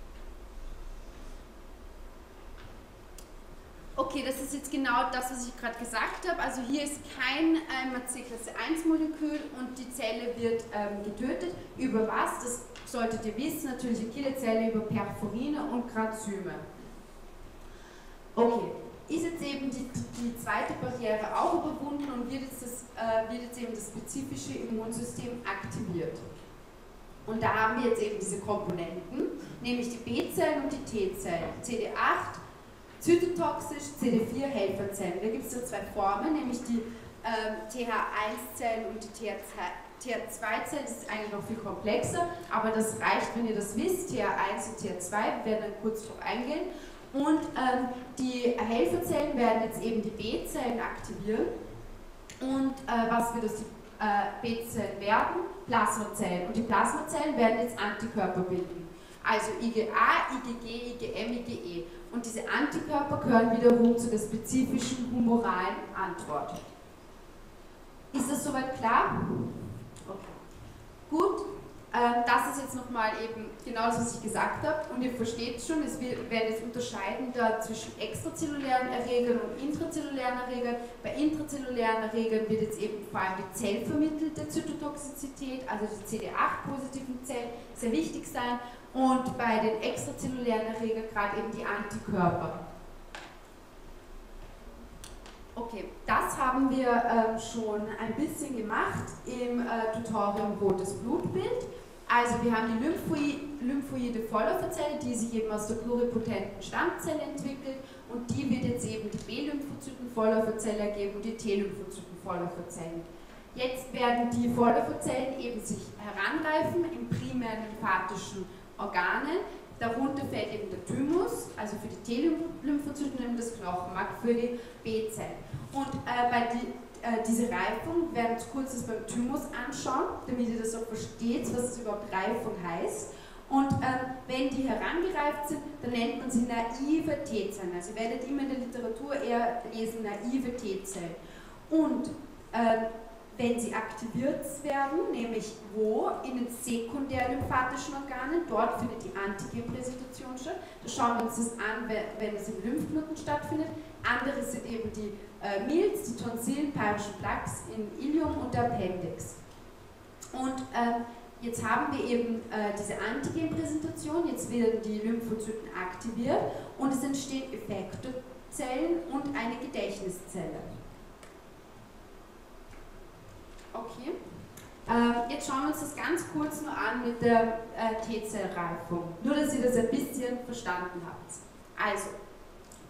S1: Okay, das ist jetzt genau das, was ich gerade gesagt habe. Also hier ist kein MHC Klasse 1 Molekül und die Zelle wird getötet. Über was? Das solltet ihr wissen, natürliche Killerzelle über Perforine und Granzyme. Okay, ist jetzt eben die zweite Barriere auch überwunden und wird jetzt eben das spezifische Immunsystem aktiviert. Und da haben wir jetzt eben diese Komponenten, nämlich die B-Zellen und die T-Zellen. CD8 zytotoxisch, CD4 Helferzellen. Da gibt es so zwei Formen, nämlich die TH1-Zellen und die TH2-Zellen. Das ist eigentlich noch viel komplexer, aber das reicht, wenn ihr das wisst. TH1 und TH2, wir werden dann kurz drauf eingehen. Und die Helferzellen werden jetzt eben die B-Zellen aktivieren. Und was wird aus die B-Zellen werden? Plasmazellen. Und die Plasmazellen werden jetzt Antikörper bilden. Also IgA, IgG, IgM, IgE. Und diese Antikörper gehören wiederum zu der spezifischen humoralen Antwort. Ist das soweit klar? Okay. Gut, das ist jetzt nochmal eben genau das, was ich gesagt habe. Und ihr versteht schon, wir werden jetzt unterscheiden da zwischen extrazellulären Erregern und intrazellulären Erregern. Bei intrazellulären Erregern wird jetzt eben vor allem die zellvermittelte Zytotoxizität, also die CD8-positiven Zellen, sehr wichtig sein. Und bei den extrazellulären Erregern gerade eben die Antikörper. Okay, das haben wir schon ein bisschen gemacht im Tutorium Rotes Blutbild. Also wir haben die lymphoide Vorläuferzelle, die sich eben aus der pluripotenten Stammzelle entwickelt und die wird jetzt eben die B-Lymphozyten-Vorläuferzelle ergeben und die T-Lymphozyten-Vorläuferzellen. Jetzt werden die Vorläuferzellen eben sich heranreifen im primären lymphatischen Organen. Darunter fällt eben der Thymus, also für die T-Lymphozyten und das Knochenmark für die B-Zellen. Und diese Reifung, wir werden uns kurz das beim Thymus anschauen, damit ihr das auch versteht, was das überhaupt Reifung heißt. Und wenn die herangereift sind, dann nennt man sie naive T-Zellen. Also ihr werdet immer in der Literatur eher lesen, naive T-Zellen. Und wenn sie aktiviert werden, nämlich wo? In den sekundärlymphatischen Organen, dort findet die Antigenpräsentation statt. Da schauen wir uns das an, wenn es im Lymphknoten stattfindet. Andere sind eben die Milz, die Tonsillen, Pyrischen Plaques in Ilium und der Appendix. Und jetzt haben wir eben diese Antigenpräsentation, jetzt werden die Lymphozyten aktiviert und es entstehen Effektorzellen und eine Gedächtniszelle. Okay, jetzt schauen wir uns das ganz kurz nur an mit der T-Zellreifung, nur dass ihr das ein bisschen verstanden habt. Also,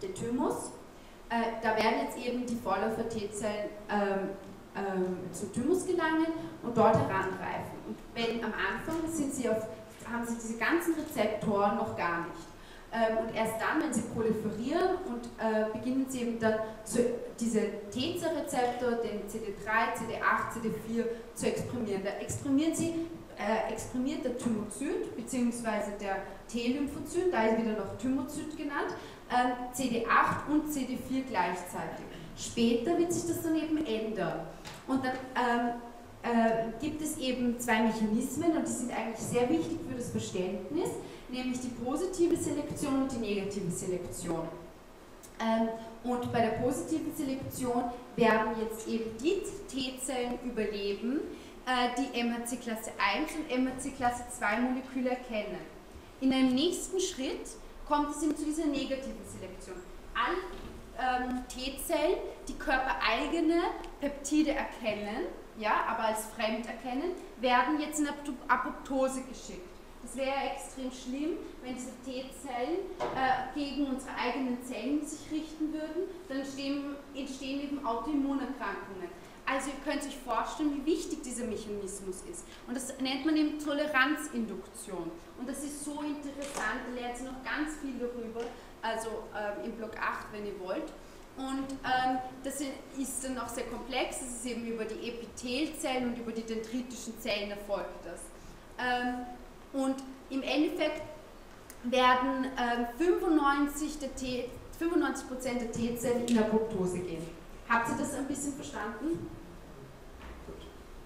S1: den Thymus. Da werden jetzt eben die Vorläufer-T-Zellen zum Thymus gelangen und dort heranreifen. Und wenn am Anfang haben sie diese ganzen Rezeptoren noch gar nicht. Und erst dann, wenn sie proliferieren und beginnen sie eben dann diese T-Zell-Rezeptor, den CD3, CD8, CD4 zu exprimieren. Da exprimiert der Thymozyt bzw. der T-Lymphozyt, da ist wieder noch Thymozyt genannt, CD8 und CD4 gleichzeitig. Später wird sich das dann eben ändern. Und dann gibt es eben zwei Mechanismen und die sind eigentlich sehr wichtig für das Verständnis, nämlich die positive Selektion und die negative Selektion. Und bei der positiven Selektion werden jetzt eben die T-Zellen überleben, die MHC Klasse 1 und MHC Klasse 2 Moleküle erkennen. In einem nächsten Schritt kommt es eben zu dieser negativen Selektion. Alle T-Zellen, die körpereigene Peptide erkennen, ja, aber als fremd erkennen, werden jetzt in Apoptose geschickt. Das wäre extrem schlimm, wenn diese T-Zellen gegen unsere eigenen Zellen sich richten würden, dann entstehen eben Autoimmunerkrankungen. Also ihr könnt euch vorstellen, wie wichtig dieser Mechanismus ist. Und das nennt man eben Toleranzinduktion. Und das ist so interessant, da lernt ihr noch ganz viel darüber, also im Block 8, wenn ihr wollt. Und das ist dann auch sehr komplex, das ist eben über die Epithelzellen und über die dendritischen Zellen erfolgt das. Und im Endeffekt werden 95% der T-Zellen in Apoptose gehen. Habt ihr das ein bisschen verstanden? Gut.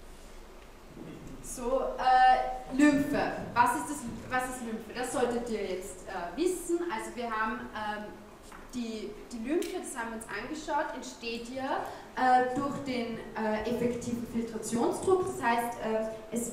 S1: So, Lymphe. Was ist Lymphe? Das solltet ihr jetzt wissen. Also wir haben die Lymphe, das haben wir uns angeschaut, entsteht ja durch den effektiven Filtrationsdruck. Das heißt, es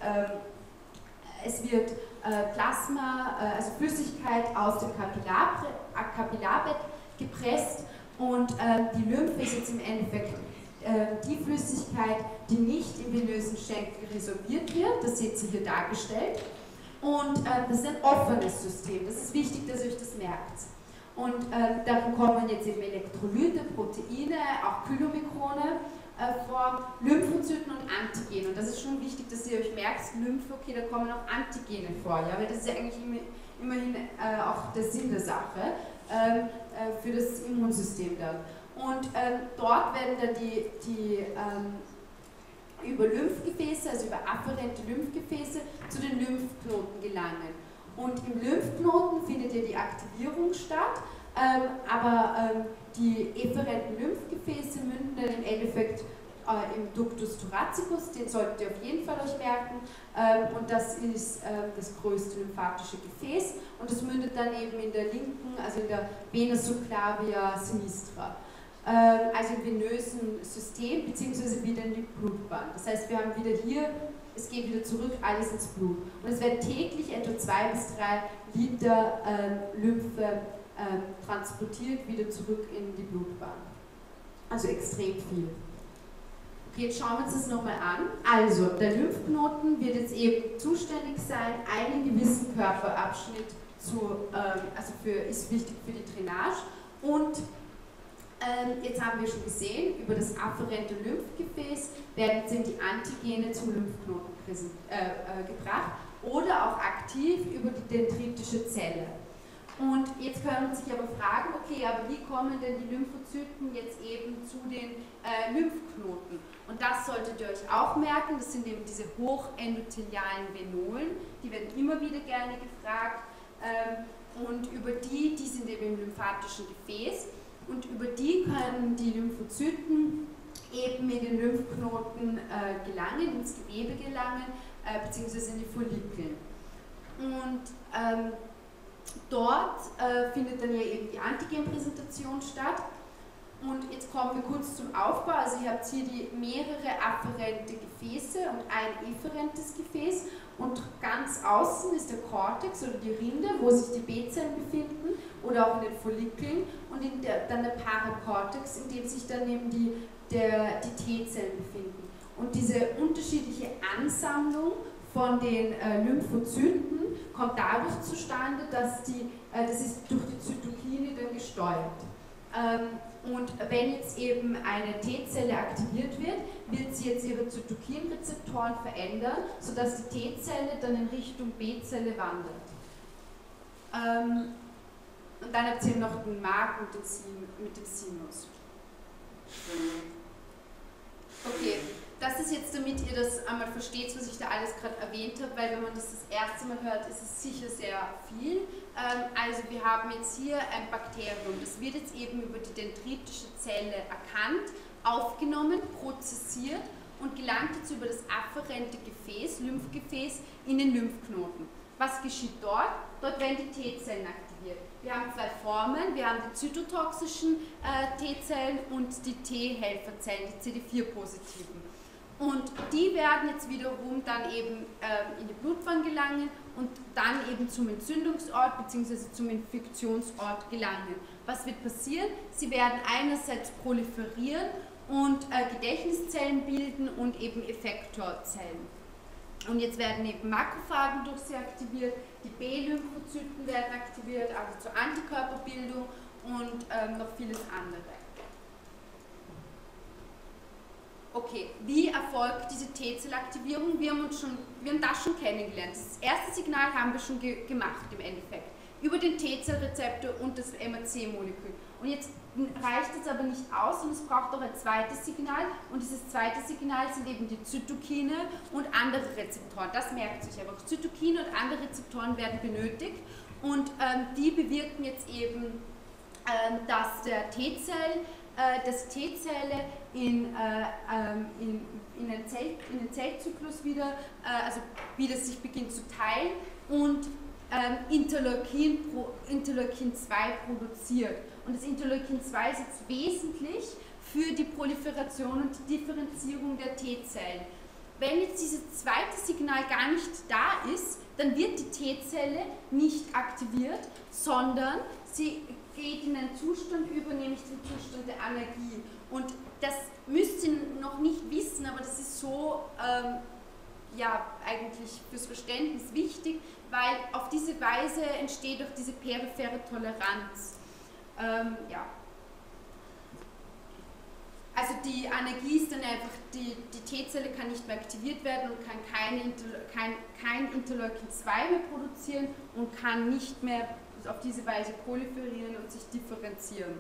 S1: wird Plasma, also Flüssigkeit aus dem Kapillarbett gepresst und die Lymphe ist jetzt im Endeffekt die Flüssigkeit, die nicht im venösen Schenkel resorbiert wird. Das seht ihr hier dargestellt. Und das ist ein offenes System. Das ist wichtig, dass ihr euch das merkt. Und da kommen jetzt eben Elektrolyte, Proteine, auch Kylomikrone vor, Lymphozyten und Antigene. Und das ist schon wichtig, dass ihr euch merkt, Lymphe, okay, da kommen auch Antigene vor, ja, weil das ist ja eigentlich immerhin auch der Sinn der Sache für das Immunsystem dann. Und dort werden dann die über Lymphgefäße, also über afferente Lymphgefäße, zu den Lymphknoten gelangen. Und im Lymphknoten findet ja die Aktivierung statt, aber die efferenten Lymphgefäße münden dann im Endeffekt im Ductus thoracicus, den solltet ihr auf jeden Fall euch merken, und das ist das größte lymphatische Gefäß und das mündet dann eben in der linken, also in der Vena subclavia sinistra, also im venösen System, beziehungsweise wieder in die Blutbahn. Das heißt, wir haben wieder hier, es geht wieder zurück, alles ins Blut. Und es werden täglich etwa 2 bis 3 Liter Lymphe transportiert, wieder zurück in die Blutbahn. Also extrem viel. Okay, jetzt schauen wir uns das nochmal an. Also, der Lymphknoten wird jetzt eben zuständig sein, einen gewissen Körperabschnitt ist wichtig für die Drainage. Und jetzt haben wir schon gesehen, über das afferente Lymphgefäß werden jetzt eben die Antigene zum Lymphknoten gebracht oder auch aktiv über die dendritische Zelle. Und jetzt können wir sich aber fragen, okay, aber wie kommen denn die Lymphozyten jetzt eben zu den Lymphknoten? Und das solltet ihr euch auch merken, das sind eben diese hochendothelialen Venolen, die werden immer wieder gerne gefragt und über die sind eben im lymphatischen Gefäß und über die können die Lymphozyten eben in den Lymphknoten gelangen, ins Gewebe gelangen, beziehungsweise in die Follikel. Und dort findet dann ja eben die Antigenpräsentation statt. Und jetzt kommen wir kurz zum Aufbau. Also ihr habt hier mehrere afferente Gefäße und ein efferentes Gefäß. Und ganz außen ist der Cortex oder die Rinde, wo sich die B-Zellen befinden oder auch in den Follikeln. Und dann der Paracortex, in dem sich dann eben die T-Zellen befinden. Und diese unterschiedliche Ansammlung von den Lymphozyten kommt dadurch zustande, dass das ist durch die Zytokine dann gesteuert. Und wenn jetzt eben eine T-Zelle aktiviert wird sie jetzt ihre Zytokinrezeptoren verändern, sodass die T-Zelle dann in Richtung B-Zelle wandert. Und dann habt ihr noch den Mark mit dem Sinus. Okay, das ist jetzt, damit ihr das einmal versteht, was ich da alles gerade erwähnt habe, weil wenn man das erste Mal hört, ist es sicher sehr viel. Also wir haben jetzt hier ein Bakterium, das wird jetzt eben über die dendritische Zelle erkannt, aufgenommen, prozessiert und gelangt jetzt über das afferente Gefäß, Lymphgefäß, in den Lymphknoten. Was geschieht dort? Dort werden die T-Zellen aktiviert. Wir haben zwei Formen, wir haben die zytotoxischen T-Zellen und die T-Helferzellen, die CD4-positiven. Und die werden jetzt wiederum dann eben in die Blutbahn gelangen und dann eben zum Entzündungsort bzw. zum Infektionsort gelangen. Was wird passieren? Sie werden einerseits proliferieren und Gedächtniszellen bilden und eben Effektorzellen. Und jetzt werden eben Makrophagen durch sie aktiviert, die B-Lymphozyten werden aktiviert, also zur Antikörperbildung und noch vieles andere. Okay, wie erfolgt diese T-Zellaktivierung? Wir haben das schon kennengelernt. Das erste Signal haben wir schon gemacht im Endeffekt. Über den T-Zellrezeptor und das MHC-Molekül. Und jetzt reicht es aber nicht aus und es braucht auch ein zweites Signal. Und dieses zweite Signal sind eben die Zytokine und andere Rezeptoren. Das merkt sich einfach. Zytokine und andere Rezeptoren werden benötigt. Und die bewirken jetzt eben, dass die T-Zelle in den Zellzyklus wieder sich beginnt zu teilen und Interleukin 2 produziert. Und das Interleukin 2 ist jetzt wesentlich für die Proliferation und die Differenzierung der T-Zellen. Wenn jetzt dieses zweite Signal gar nicht da ist, dann wird die T-Zelle nicht aktiviert, sondern sie geht in einen Zustand über, nämlich den Zustand der Anergie. Und das müsst ihr noch nicht wissen, aber das ist so eigentlich fürs Verständnis wichtig, weil auf diese Weise entsteht auch diese periphere Toleranz. Also die Anergie ist dann einfach, die T-Zelle kann nicht mehr aktiviert werden und kann kein Interleukin 2 mehr produzieren und kann nicht mehr auf diese Weise proliferieren und sich differenzieren.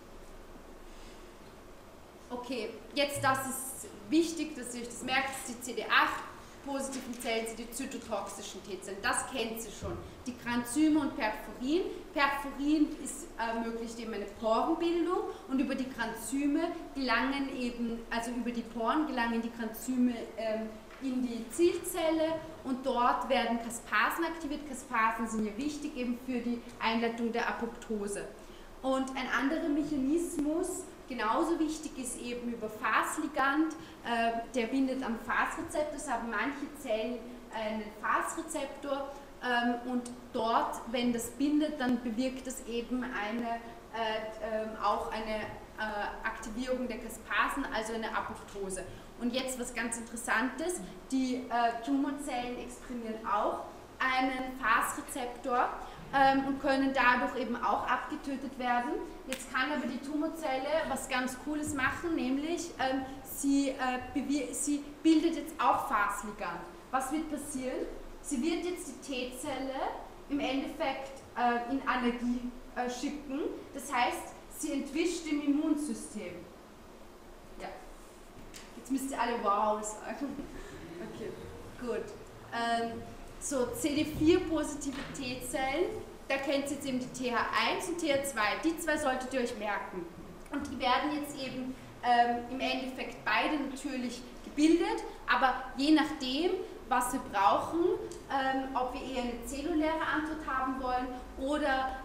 S1: Okay, jetzt das ist wichtig, dass ihr euch das merkt, das ist die CD8-positiven Zellen sind die zytotoxischen T-Zellen, das kennt ihr schon. Die Granzyme und Perforin. Perforin ermöglicht eben eine Porenbildung und über die Granzyme gelangen eben, also über die Poren gelangen die Granzyme in die Zielzelle und dort werden Caspasen aktiviert. Caspasen sind ja wichtig eben für die Einleitung der Apoptose. Und ein anderer Mechanismus, genauso wichtig, ist eben über Fas-Ligand, der bindet am Fas-Rezeptor, das haben manche Zellen einen Fas-Rezeptor und dort, wenn das bindet, dann bewirkt das eben auch eine Aktivierung der Caspasen, also eine Apoptose. Und jetzt was ganz Interessantes, die Tumorzellen exprimieren auch einen Fas-Rezeptor und können dadurch eben auch abgetötet werden. Jetzt kann aber die Tumorzelle was ganz Cooles machen, nämlich sie bildet jetzt auch Fas-Ligand. Was wird passieren? Sie wird jetzt die T-Zelle im Endeffekt in Anergie schicken, das heißt, sie entwischt im Immunsystem. Ja. Jetzt müsst ihr alle wow sagen. Okay, gut. So, CD4-positive T-Zellen, da kennt ihr jetzt eben die TH1 und TH2, die zwei solltet ihr euch merken. Und die werden jetzt eben im Endeffekt beide natürlich gebildet, aber je nachdem, was wir brauchen, ob wir eher eine zelluläre Antwort haben wollen oder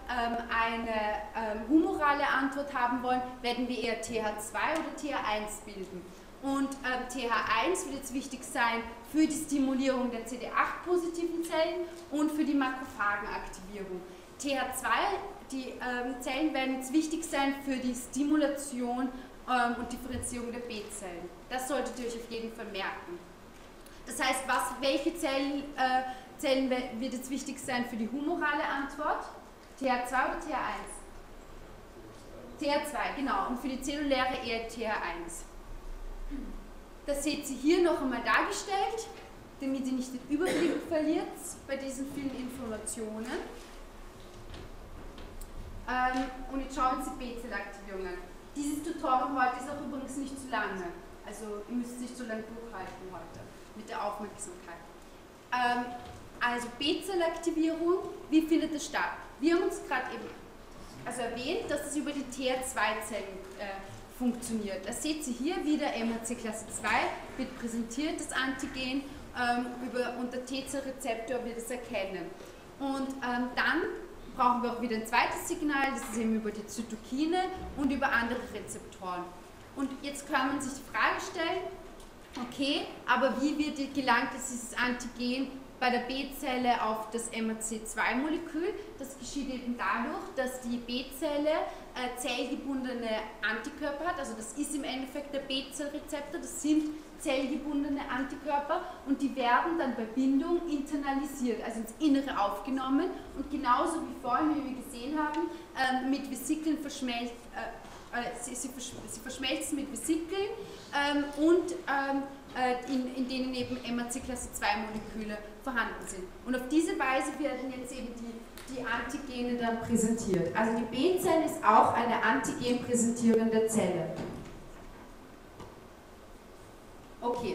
S1: eine humorale Antwort haben wollen, werden wir eher TH2 oder TH1 bilden. Und TH1 wird jetzt wichtig sein für die Stimulierung der CD8-positiven Zellen und für die Makrophagenaktivierung. TH2, die Zellen werden jetzt wichtig sein für die Stimulation und Differenzierung der B-Zellen. Das solltet ihr euch auf jeden Fall merken. Das heißt, welche Zellen Zellen wird jetzt wichtig sein für die humorale Antwort. TH2 oder TH1? TH2, genau. Und für die zelluläre eher TH1. Das seht ihr hier noch einmal dargestellt, damit ihr nicht den Überblick verliert bei diesen vielen Informationen. Und jetzt schauen Sie B-Zellaktivierungen. Dieses Tutorial heute ist auch übrigens nicht zu lange. Also ihr müsst nicht so lange durchhalten heute mit der Aufmerksamkeit. Also B-Zellaktivierung, wie findet das statt? Wir haben uns gerade eben erwähnt, dass es über die TH2-Zellen funktioniert. Das seht ihr hier wieder, MHC Klasse 2 wird präsentiert, das Antigen, unter T-Zell-Rezeptor wird es erkennen. Und dann brauchen wir auch wieder ein zweites Signal, das ist eben über die Zytokine und über andere Rezeptoren. Und jetzt kann man sich die Frage stellen, okay, aber wie gelangt dieses Antigen bei der B-Zelle auf das MHC2-Molekül? Das geschieht eben dadurch, dass die B-Zelle zellgebundene Antikörper hat, also das ist im Endeffekt der B-Zell-Rezeptor, das sind zellgebundene Antikörper und die werden dann bei Bindung internalisiert, also ins Innere aufgenommen und genauso wie vorhin, wie wir gesehen haben, mit Vesikeln sie verschmelzen mit Vesikeln und in denen eben MHC Klasse 2 Moleküle vorhanden sind. Und auf diese Weise werden jetzt eben die Antigene dann präsentiert. Also die B-Zelle ist auch eine antigenpräsentierende Zelle. Okay.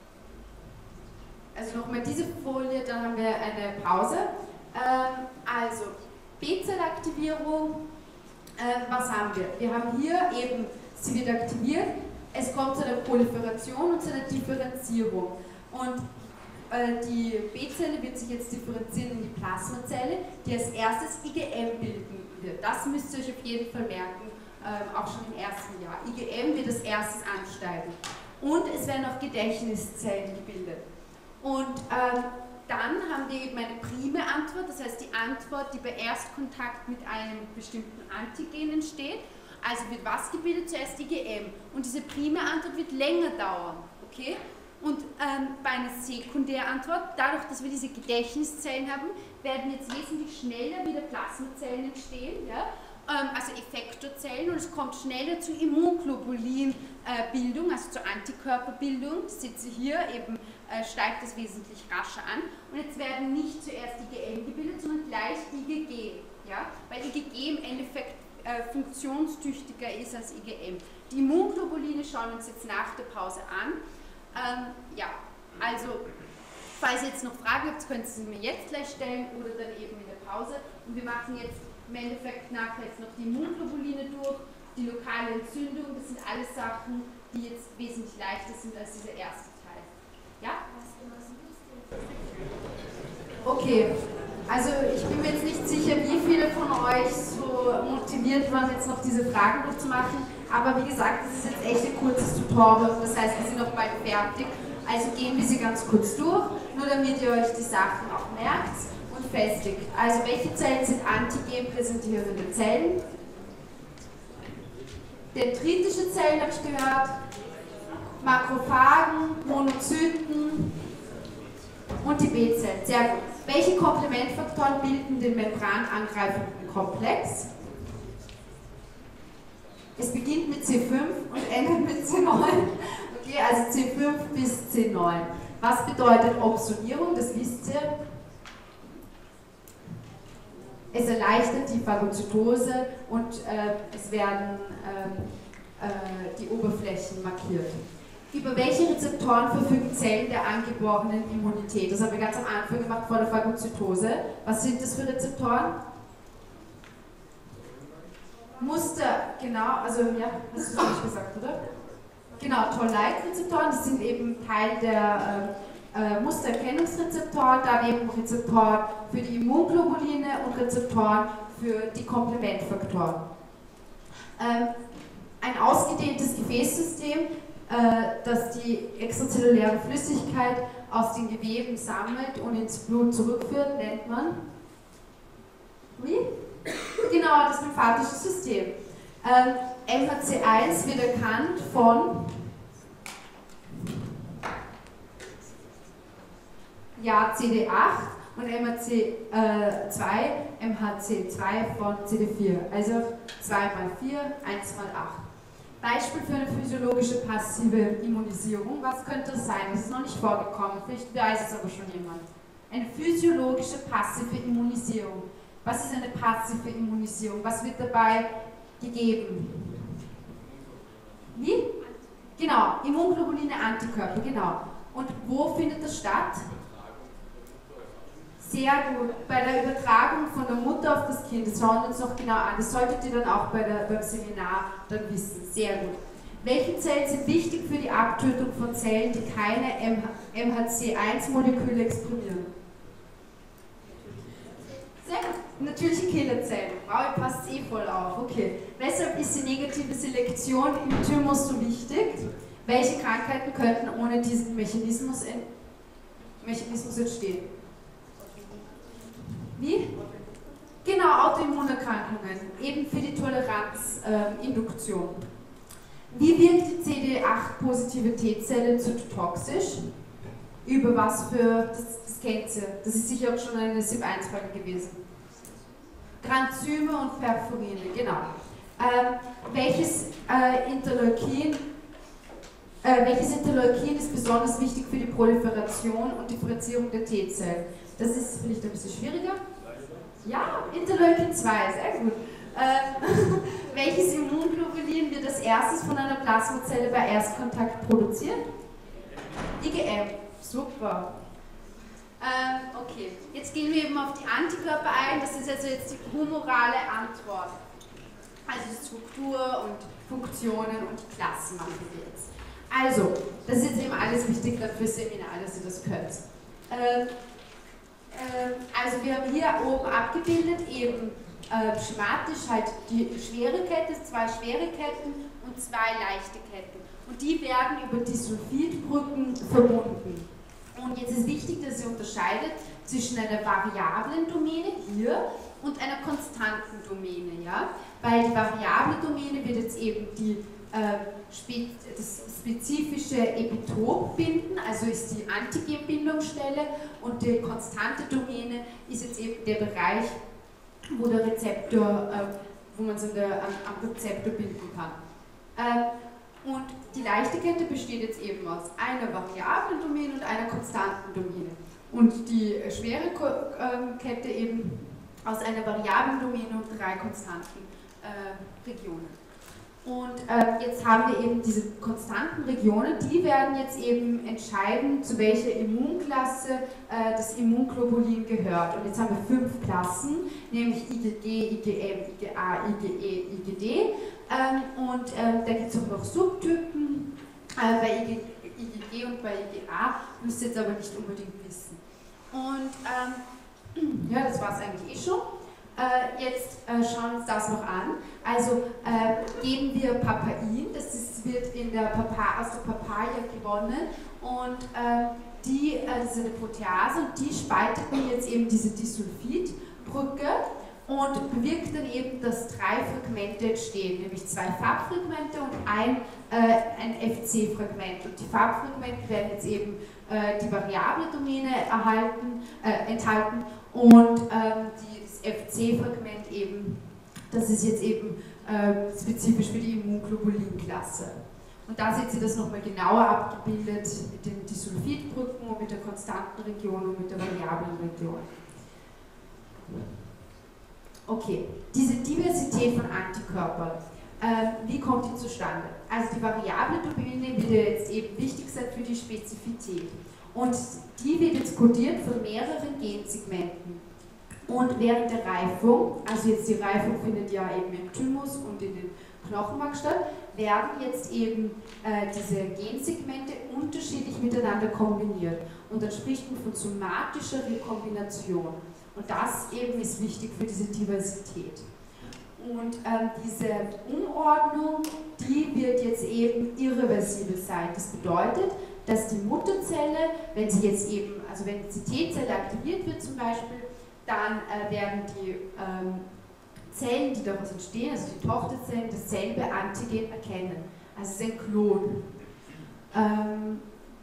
S1: Also nochmal diese Folie, dann haben wir eine Pause. Also B-Zellaktivierung, was haben wir? Wir haben hier eben, sie wird aktiviert, es kommt zu einer Proliferation und zu einer Differenzierung. Und die B-Zelle wird sich jetzt differenzieren in die Plasmazelle, die als erstes IgM bilden wird. Das müsst ihr euch auf jeden Fall merken, auch schon im ersten Jahr. IgM wird als erstes ansteigen. Und es werden auch Gedächtniszellen gebildet. Und dann haben wir eben eine prime Antwort, das heißt die Antwort, die bei Erstkontakt mit einem bestimmten Antigen entsteht. Also wird was gebildet? Zuerst IgM. Und diese prime Antwort wird länger dauern. Okay? Und bei einer Sekundärantwort, dadurch, dass wir diese Gedächtniszellen haben, werden jetzt wesentlich schneller wieder Plasmazellen entstehen, ja? Also Effektorzellen, und es kommt schneller zu Immunglobulinbildung, also zur Antikörperbildung. Das seht ihr hier, eben steigt das wesentlich rascher an. Und jetzt werden nicht zuerst IgM gebildet, sondern gleich IgG, ja? Weil IgG im Endeffekt funktionstüchtiger ist als IgM. Die Immunglobuline schauen wir uns jetzt nach der Pause an. Ja, also falls ihr jetzt noch Fragen habt, könnt ihr sie mir jetzt gleich stellen oder dann eben in der Pause. Und wir machen jetzt im Endeffekt nachher jetzt noch die Immunglobuline durch, die lokale Entzündung, das sind alles Sachen, die jetzt wesentlich leichter sind als dieser erste Teil. Ja? Okay, also ich bin mir jetzt nicht sicher, wie viele von euch so motiviert waren, jetzt noch diese Fragen durchzumachen, aber wie gesagt, das ist jetzt echt ein kurzes Tutorial, das heißt, wir sind noch bald fertig, also gehen wir sie ganz kurz durch, nur damit ihr euch die Sachen auch merkt und festigt. Also welche Zellen sind antigenpräsentierende Zellen? Dendritische Zellen habe ich gehört, Makrophagen, Monozyten und die B-Zellen. Sehr gut. Welche Komplementfaktoren bilden den membranangreifenden Komplex? Es beginnt mit C5 und endet mit C9. Okay, also C5 bis C9. Was bedeutet Opsonierung? Das wisst ihr. Es erleichtert die Phagozytose und es werden die Oberflächen markiert. Über welche Rezeptoren verfügen Zellen der angeborenen Immunität? Das haben wir ganz am Anfang gemacht vor der Phagozytose. Was sind das für Rezeptoren? Muster, genau, also ja, hast du es nicht gesagt, oder? Genau, Toll-like-Rezeptoren, das sind eben Teil der Mustererkennungsrezeptoren, dann eben Rezeptoren für die Immunglobuline und Rezeptoren für die Komplementfaktoren. Ein ausgedehntes Gefäßsystem, das die extrazelluläre Flüssigkeit aus den Geweben sammelt und ins Blut zurückführt, nennt man wie? Genau, das lymphatische System. MHC1 wird erkannt von CD8 und MHC2, MHC2 von CD4. Also 2 mal 4, 1 mal 8. Beispiel für eine physiologische passive Immunisierung. Was könnte das sein? Das ist noch nicht vorgekommen, vielleicht weiß es aber schon jemand. Eine physiologische passive Immunisierung. Was ist eine passive Immunisierung? Was wird dabei gegeben? Wie? Genau, Immunglobuline, Antikörper, genau. Und wo findet das statt? Sehr gut, bei der Übertragung von der Mutter auf das Kind. Das schauen wir uns noch genau an. Das solltet ihr dann auch beim Seminar dann wissen. Sehr gut. Welche Zellen sind wichtig für die Abtötung von Zellen, die keine MHC1-Moleküle exprimieren? Sehr gut. Natürliche Killerzellen. Wow, ihr passt eh voll auf. Okay. Weshalb ist die negative Selektion im Thymus so wichtig? Welche Krankheiten könnten ohne diesen Mechanismus entstehen? Wie? Genau, Autoimmunerkrankungen, eben für die Toleranzinduktion. Wie wirkt die CD8-positive T-Zelle zytotoxisch? Über was für, das kennt ihr, das ist sicher auch schon eine SIP-1-Frage gewesen. Granzyme und Perforine, genau. Welches Interleukin ist besonders wichtig für die Proliferation und Differenzierung der T-Zellen? Das ist vielleicht ein bisschen schwieriger. Ja, Interleukin 2, sehr gut. Welches Immunglobulin wird als erstes von einer Plasmazelle bei Erstkontakt produziert? IgM, super. Okay, jetzt gehen wir eben auf die Antikörper ein. Das ist also jetzt die humorale Antwort. Also die Struktur und Funktionen und die Klassen machen wir jetzt. Also, das ist jetzt eben alles wichtig fürs Seminar, dass ihr das könnt. Also wir haben hier oben abgebildet eben schematisch halt die schwere Kette, 2 schwere Ketten und 2 leichte Ketten. Und die werden über Disulfidbrücken verbunden. Und jetzt ist wichtig, dass ihr unterscheidet zwischen einer variablen Domäne hier und einer konstanten Domäne. Ja? Weil die variable Domäne wird jetzt eben das spezifische Epitop binden, also ist die Antigenbindungsstelle, und die konstante Domäne ist jetzt eben der Bereich, wo der Rezeptor, wo man es am Rezeptor binden kann. Und die leichte Kette besteht jetzt eben aus einer variablen Domäne und einer konstanten Domäne. Und die schwere Kette eben aus einer variablen Domäne und 3 konstanten Regionen. Und jetzt haben wir eben diese konstanten Regionen, die werden jetzt eben entscheiden, zu welcher Immunklasse das Immunglobulin gehört. Und jetzt haben wir 5 Klassen, nämlich IgG, IgM, IgA, IgE, IgD. Und da gibt es auch noch Subtypen. Bei IgG und bei IgA müsst ihr jetzt aber nicht unbedingt wissen. Und ja, das war es eigentlich eh schon. Jetzt schauen wir uns das noch an. Also geben wir Papain, das wird aus der Papaya gewonnen, und das ist eine Protease, und die spaltet mir jetzt eben diese Disulfidbrücke und bewirkt dann eben, dass 3 Fragmente entstehen, nämlich 2 Farbfragmente und ein FC-Fragment. Und die Farbfragmente werden jetzt eben die variable Domäne enthalten, und das FC-Fragment eben, das ist jetzt eben spezifisch für die Immunglobulinklasse. Und da seht ihr das nochmal genauer abgebildet mit den Disulfidbrücken und mit der konstanten Region und mit der variablen Region. Okay, diese Diversität von Antikörpern, wie kommt die zustande? Also die variable Domäne wird jetzt eben wichtig sein für die Spezifität. Und die wird jetzt kodiert von mehreren Gensegmenten. Und während der Reifung, also jetzt die Reifung findet ja eben im Thymus und in den Knochenmark statt, werden jetzt eben diese Gensegmente unterschiedlich miteinander kombiniert. Und dann spricht man von somatischer Rekombination. Und das eben ist wichtig für diese Diversität. Und diese Umordnung, die wird jetzt eben irreversibel sein. Das bedeutet, dass die Mutterzelle, wenn sie jetzt eben, also wenn die T-Zelle aktiviert wird zum Beispiel, dann werden die Zellen, die daraus entstehen, also die Tochterzellen, dasselbe Antigen erkennen. Also es ist ein Klon.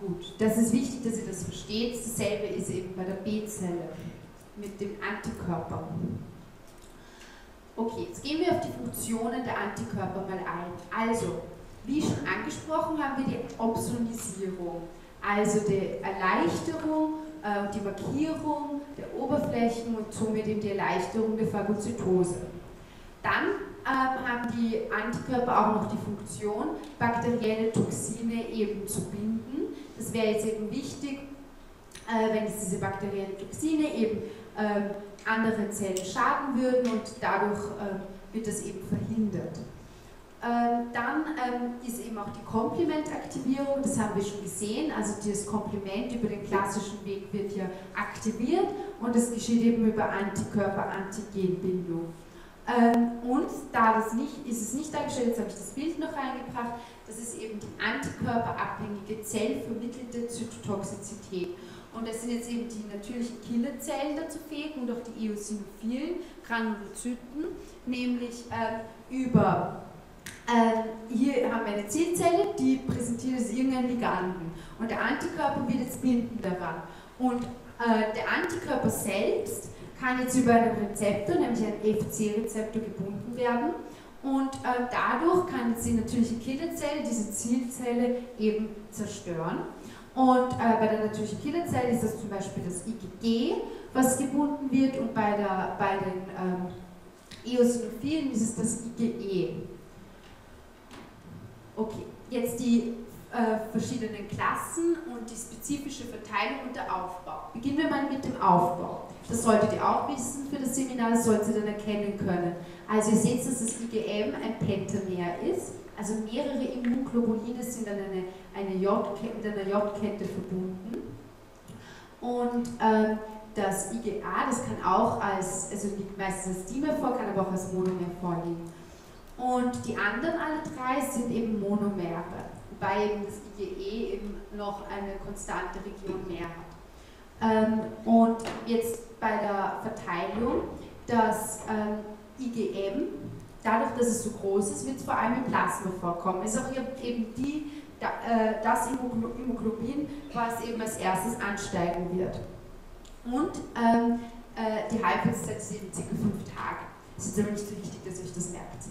S1: Gut, das ist wichtig, dass ihr das versteht. Dasselbe ist eben bei der B-Zelle mit dem Antikörper. Okay, jetzt gehen wir auf die Funktionen der Antikörper mal ein. Also, wie schon angesprochen, haben wir die Opsonisierung, also die Erleichterung, die Markierung der Oberflächen und somit eben die Erleichterung der Phagozytose. Dann haben die Antikörper auch noch die Funktion, bakterielle Toxine eben zu binden. Das wäre jetzt eben wichtig, wenn es diese bakteriellen Toxine eben anderen Zellen schaden würden und dadurch wird das eben verhindert. Dann ist eben auch die Komplementaktivierung, das haben wir schon gesehen, also das Komplement über den klassischen Weg wird ja aktiviert und das geschieht eben über Antikörper-Antigenbindung. Und da das nicht, ist es nicht dargestellt, jetzt habe ich das Bild noch reingebracht, das ist eben die antikörperabhängige zellvermittelte Zytotoxizität. Und das sind jetzt eben die natürlichen Killerzellen dazu fähig und auch die eosinophilen Granulozyten, nämlich über, hier haben wir eine Zielzelle, die präsentiert als irgendein Liganden und der Antikörper wird jetzt binden daran. Und der Antikörper selbst kann jetzt über einen Rezeptor, nämlich einen FC-Rezeptor, gebunden werden und dadurch kann jetzt die natürliche Killerzelle diese Zielzelle eben zerstören. Und bei der natürlichen Killerzelle ist das zum Beispiel das IgG, was gebunden wird, und bei den Eosinophilen ist es das IgE. Okay, jetzt die verschiedenen Klassen und die spezifische Verteilung und der Aufbau. Beginnen wir mal mit dem Aufbau. Das solltet ihr auch wissen für das Seminar, das solltet ihr dann erkennen können. Also ihr seht, dass das IgM ein Pentamer ist, also mehrere Immunglobuline sind an mit einer J-Kette verbunden. Und das IgA, das kann auch also liegt meistens als Dimer vor, kann aber auch als Monomer vorliegen. Und die anderen alle drei sind eben Monomere, wobei eben das IgE eben noch eine konstante Region mehr hat. Und jetzt bei der Verteilung, das IgM, dadurch, dass es so groß ist, wird es vor allem im Plasma vorkommen. Es ist auch eben das Immunoglobulin, was eben als erstes ansteigen wird. Und die Halbwertszeit ist eben ca. 5 Tage. Es ist aber nicht so wichtig, dass ihr euch das merkt.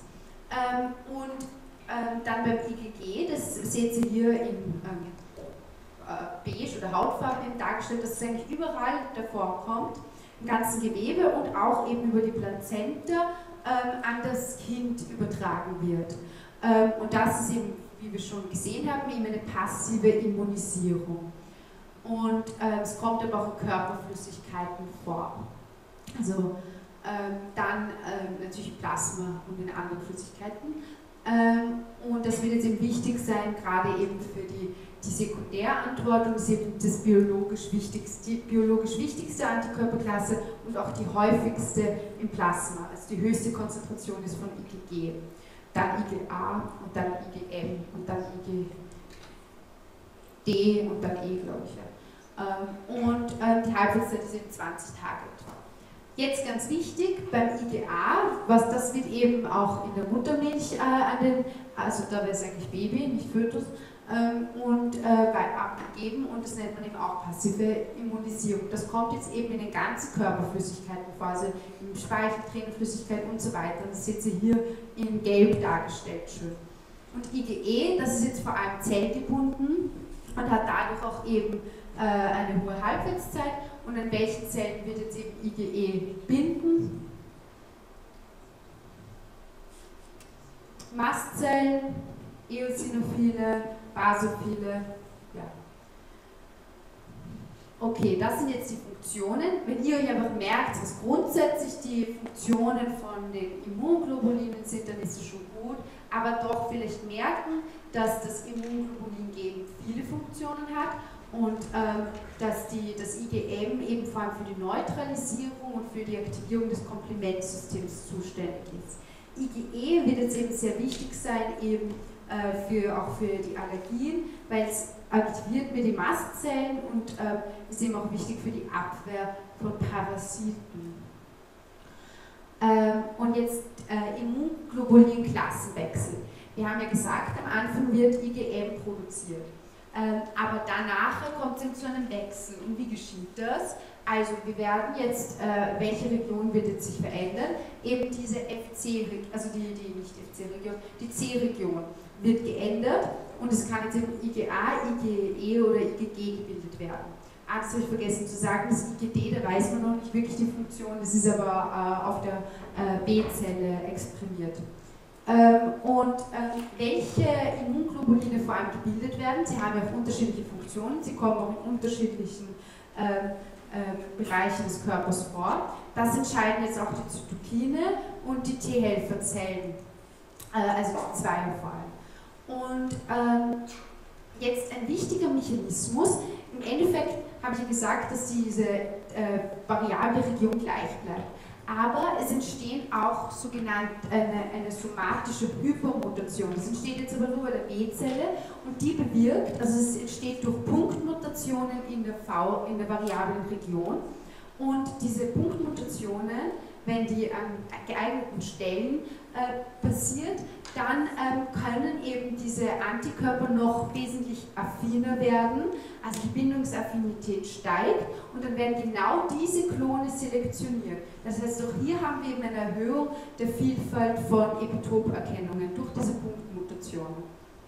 S1: Dann beim IgG, das seht ihr hier in beige oder Hautfarben dargestellt, dass es eigentlich überall davor kommt, im ganzen Gewebe und auch eben über die Plazenta an das Kind übertragen wird. Und das ist eben, wie wir schon gesehen haben, eben eine passive Immunisierung. Und es kommt aber auch in Körperflüssigkeiten vor. Also dann natürlich Plasma und in anderen Flüssigkeiten. Und das wird jetzt eben wichtig sein, gerade eben für die Sekundärantwort, und ist eben das biologisch wichtigste Antikörperklasse und auch die häufigste im Plasma. Also die höchste Konzentration ist von IgG, dann IgA und dann IgM und dann IgD und dann E, glaube ich. Ja. Die Halbwertszeit ist eben 20 Tage etwa. Jetzt ganz wichtig, beim IgA, das wird eben auch in der Muttermilch also da wäre es eigentlich Baby, nicht Fötus, abgegeben, und das nennt man eben auch passive Immunisierung. Das kommt jetzt eben in den ganzen Körperflüssigkeiten vor, also im Speichel, Tränenflüssigkeit und so weiter. Das seht ihr hier in Gelb dargestellt schön. Und IgE, das ist jetzt vor allem zellgebunden und hat dadurch auch eben eine hohe Halbwertszeit. Und an welchen Zellen wird jetzt eben IgE binden? Mastzellen, Eosinophile, Basophile, ja. Okay, das sind jetzt die Funktionen. Wenn ihr euch einfach merkt, was grundsätzlich die Funktionen von den Immunglobulinen sind, dann ist es schon gut. Aber doch vielleicht merken, dass das Immunglobulin eben viele Funktionen hat und dass das IgM eben vor allem für die Neutralisierung und für die Aktivierung des Komplementsystems zuständig ist. IgE wird jetzt eben sehr wichtig sein, eben auch für die Allergien, weil es aktiviert mir die Mastzellen und ist eben auch wichtig für die Abwehr von Parasiten. Und jetzt Immunglobulin-Klassenwechsel. Wir haben ja gesagt, am Anfang wird IgM produziert. Aber danach kommt es zu einem Wechsel. Und wie geschieht das? Also wir werden jetzt, welche Region wird jetzt sich verändern? Eben diese FC-Region, also nicht FC-Region, die C-Region wird geändert und es kann jetzt eben IgA, IgE oder IgG gebildet werden. Das habe ich vergessen zu sagen, das IgD, da weiß man noch nicht wirklich die Funktion, das ist aber auf der B-Zelle exprimiert. Welche Immunglobuline vor allem gebildet werden, sie haben ja auch unterschiedliche Funktionen, sie kommen auch in unterschiedlichen Bereichen des Körpers vor. Das entscheiden jetzt auch die Zytokine und die T-Helferzellen, also die Zweier vor allem. Und jetzt ein wichtiger Mechanismus, im Endeffekt habe ich ja gesagt, dass diese variable Region gleich bleibt. Aber es entstehen auch sogenannte eine somatische Hypermutation. Das entsteht jetzt aber nur bei der B-Zelle und die bewirkt, also es entsteht durch Punktmutationen in der variablen Region. Und diese Punktmutationen, wenn die an geeigneten Stellen passiert, dann können eben diese Antikörper noch wesentlich affiner werden, also die Bindungsaffinität steigt und dann werden genau diese Klone selektioniert. Das heißt, auch hier haben wir eben eine Erhöhung der Vielfalt von Epitoperkennungen durch diese Punktmutationen.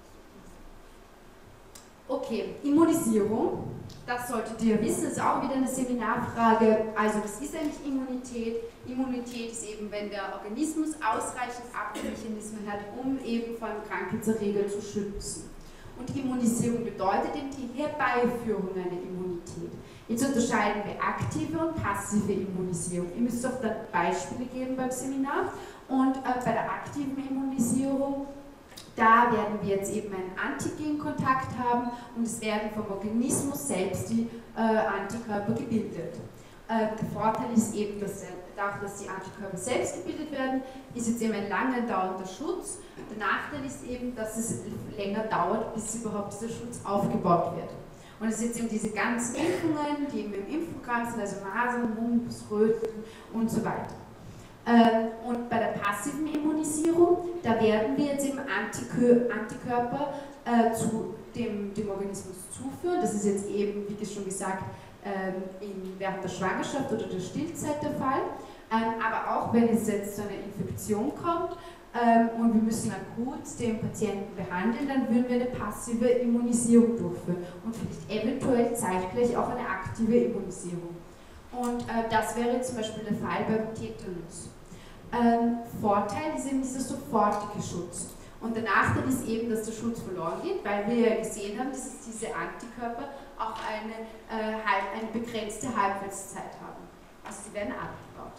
S1: Okay, Immunisierung, das solltet ihr wissen, das ist auch wieder eine Seminarfrage. Also was ist eigentlich Immunität? Immunität ist eben, wenn der Organismus ausreichend Abwehrmechanismen hat, um eben vor einem Krankheitserreger zu schützen. Und Immunisierung bedeutet eben die Herbeiführung einer Immunität. Jetzt unterscheiden wir aktive und passive Immunisierung. Ihr müsst auch da Beispiele geben beim Seminar. Und bei der aktiven Immunisierung, da werden wir jetzt eben einen Antigenkontakt haben und es werden vom Organismus selbst die Antikörper gebildet. Der Vorteil ist eben, dass dadurch, dass die Antikörper selbst gebildet werden, ist jetzt eben ein lange dauernder Schutz. Der Nachteil ist eben, dass es länger dauert, bis überhaupt dieser Schutz aufgebaut wird. Und es sind jetzt eben diese ganzen Impfungen, die eben im Impfprogramm sind, also Masern, Mumps, Röten und so weiter. Und bei der passiven Immunisierung, da werden wir jetzt eben Antikörper zu dem Organismus zuführen. Das ist jetzt eben, wie schon gesagt, während der Schwangerschaft oder der Stillzeit der Fall. Aber auch wenn es jetzt zu einer Infektion kommt und wir müssen akut den Patienten behandeln, dann würden wir eine passive Immunisierung durchführen und vielleicht eventuell zeitgleich auch eine aktive Immunisierung. Und das wäre zum Beispiel der Fall beim Tetanus. Vorteil ist eben dieser sofortige Schutz. Und der Nachteil ist eben, dass der Schutz verloren geht, weil wir ja gesehen haben, dass diese Antikörper auch eine begrenzte Halbwertszeit haben. Also sie werden abgebaut.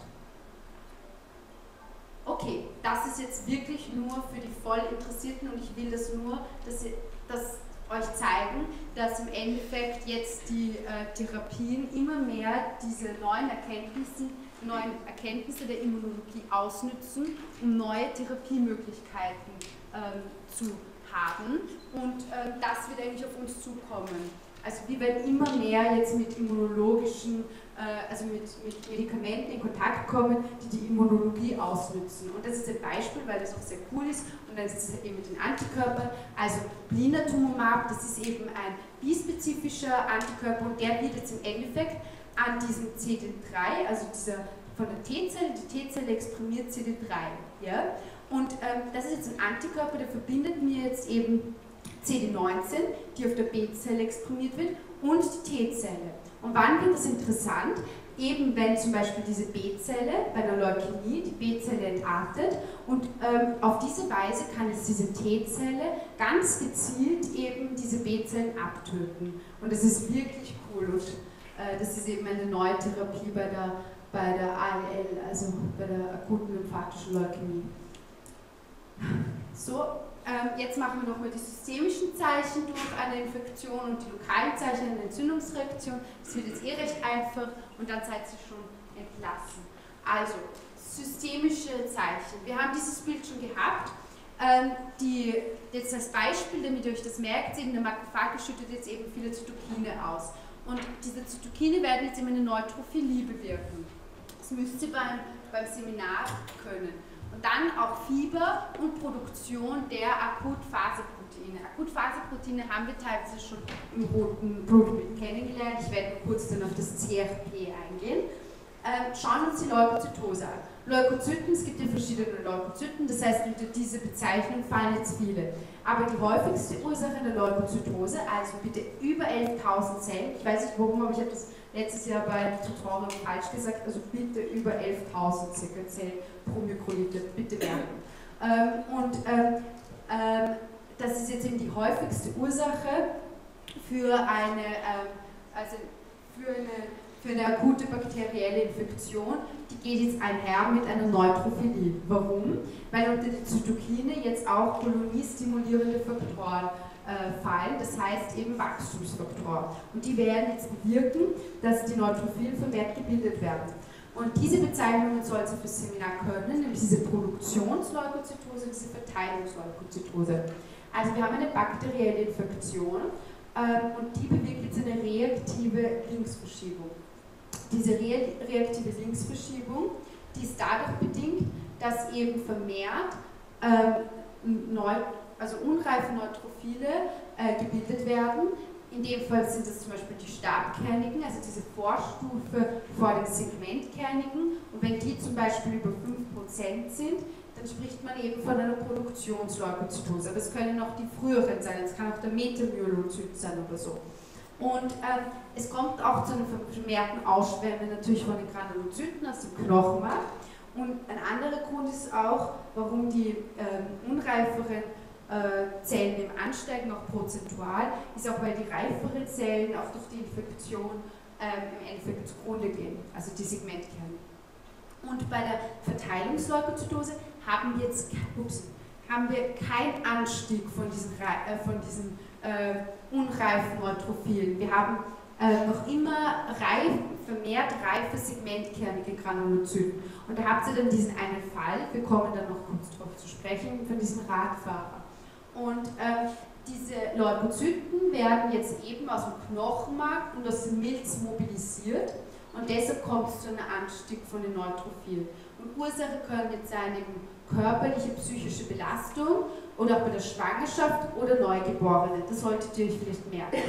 S1: Okay, das ist jetzt wirklich nur für die Vollinteressierten und ich will das nur, dass euch zeigen, dass im Endeffekt jetzt die Therapien immer mehr diese neuen Erkenntnisse der Immunologie ausnützen, um neue Therapiemöglichkeiten zu haben und das wird eigentlich auf uns zukommen. Also wir werden immer mehr jetzt mit immunologischen, also mit Medikamenten in Kontakt kommen, die die Immunologie ausnützen. Und das ist ein Beispiel, weil das auch sehr cool ist und dann ist es eben mit den Antikörpern. Also Blinatumomab, das ist eben ein bispezifischer Antikörper und der wird jetzt im Endeffekt an diesem CD3, also von der T-Zelle, die T-Zelle exprimiert CD3. Ja? Und das ist jetzt ein Antikörper, der verbindet mir jetzt eben CD19, die auf der B-Zelle exprimiert wird, und die T-Zelle. Und wann wird das interessant? Eben wenn zum Beispiel diese B-Zelle bei der Leukämie, die B-Zelle entartet und auf diese Weise kann jetzt diese T-Zelle ganz gezielt eben diese B-Zellen abtöten. Und das ist wirklich cool und das ist eben eine neue Therapie bei der ALL, also bei der akuten lymphatischen Leukämie. So, jetzt machen wir nochmal die systemischen Zeichen durch eine Infektion und die lokalen Zeichen einer Entzündungsreaktion. Das wird jetzt recht einfach und dann seid ihr schon entlassen. Also, systemische Zeichen. Wir haben dieses Bild schon gehabt. Jetzt als Beispiel, damit ihr euch das merkt, eben der Makrophage schüttet jetzt eben viele Zytokine aus. Und diese Zytokine werden jetzt eben eine Neutrophilie bewirken. Das müsst ihr beim Seminar können. Und dann auch Fieber und Produktion der Akutphase Akutphaseproteine. Akutphaseproteine haben wir teilweise schon im roten Blutbild kennengelernt. Ich werde nur kurz dann auf das CRP eingehen. Schauen wir uns die Leukozytose an. Leukozyten, es gibt ja verschiedene Leukozyten, das heißt, unter diese Bezeichnung fallen jetzt viele. Aber die häufigste Ursache der Leukozytose, also bitte über 11.000 Zellen, ich weiß nicht warum, aber ich habe das letztes Jahr bei Tutorial falsch gesagt, also bitte über 11.000 circa Zellen pro Mikroliter, bitte merken. Das ist jetzt eben die häufigste Ursache für eine akute bakterielle Infektion, die geht jetzt einher mit einer Neutrophilie. Warum? Weil unter die Zytokine jetzt auch koloniestimulierende Faktoren fallen, das heißt eben Wachstumsfaktoren. Und die werden jetzt bewirken, dass die Neutrophilen vermehrt gebildet werden. Und diese Bezeichnungen soll es fürs Seminar können, nämlich diese Produktionsleukozytose und diese Verteilungsleukozytose. Also wir haben eine bakterielle Infektion und die bewirkt jetzt eine reaktive Linksverschiebung. Diese reaktive Linksverschiebung, die ist dadurch bedingt, dass eben vermehrt unreife Neutrophile gebildet werden. In dem Fall sind es zum Beispiel die Stabkernigen, also diese Vorstufe vor den Segmentkernigen. Und wenn die zum Beispiel über 5% sind, dann spricht man eben von einer Produktionsleukozytose. Aber es können auch die früheren sein, es kann auch der Metamyelozyt sein oder so. Und es kommt auch zu einem vermehrten Ausschwemmen natürlich von den Granulozyten aus dem Knochenmark. Und ein anderer Grund ist auch, warum die unreiferen Zellen im Ansteigen, auch prozentual, ist auch, weil die reiferen Zellen auch durch die Infektion im Endeffekt zugrunde gehen, also die Segmentkerne. Und bei der Verteilungsleukozytose haben wir jetzt keinen Anstieg von diesen unreifen Neutrophilen. Wir haben noch immer vermehrt reife segmentkernige Granulozyten. Und da habt ihr dann diesen einen Fall, wir kommen dann noch kurz darauf zu sprechen, von diesem Radfahrer. Und diese Leukozyten werden jetzt eben aus dem Knochenmark und aus dem Milz mobilisiert und deshalb kommt es zu einem Anstieg von den Neutrophilen. Und Ursache können jetzt sein eben körperliche, psychische Belastung oder auch bei der Schwangerschaft oder Neugeborene. Das solltet ihr euch vielleicht merken.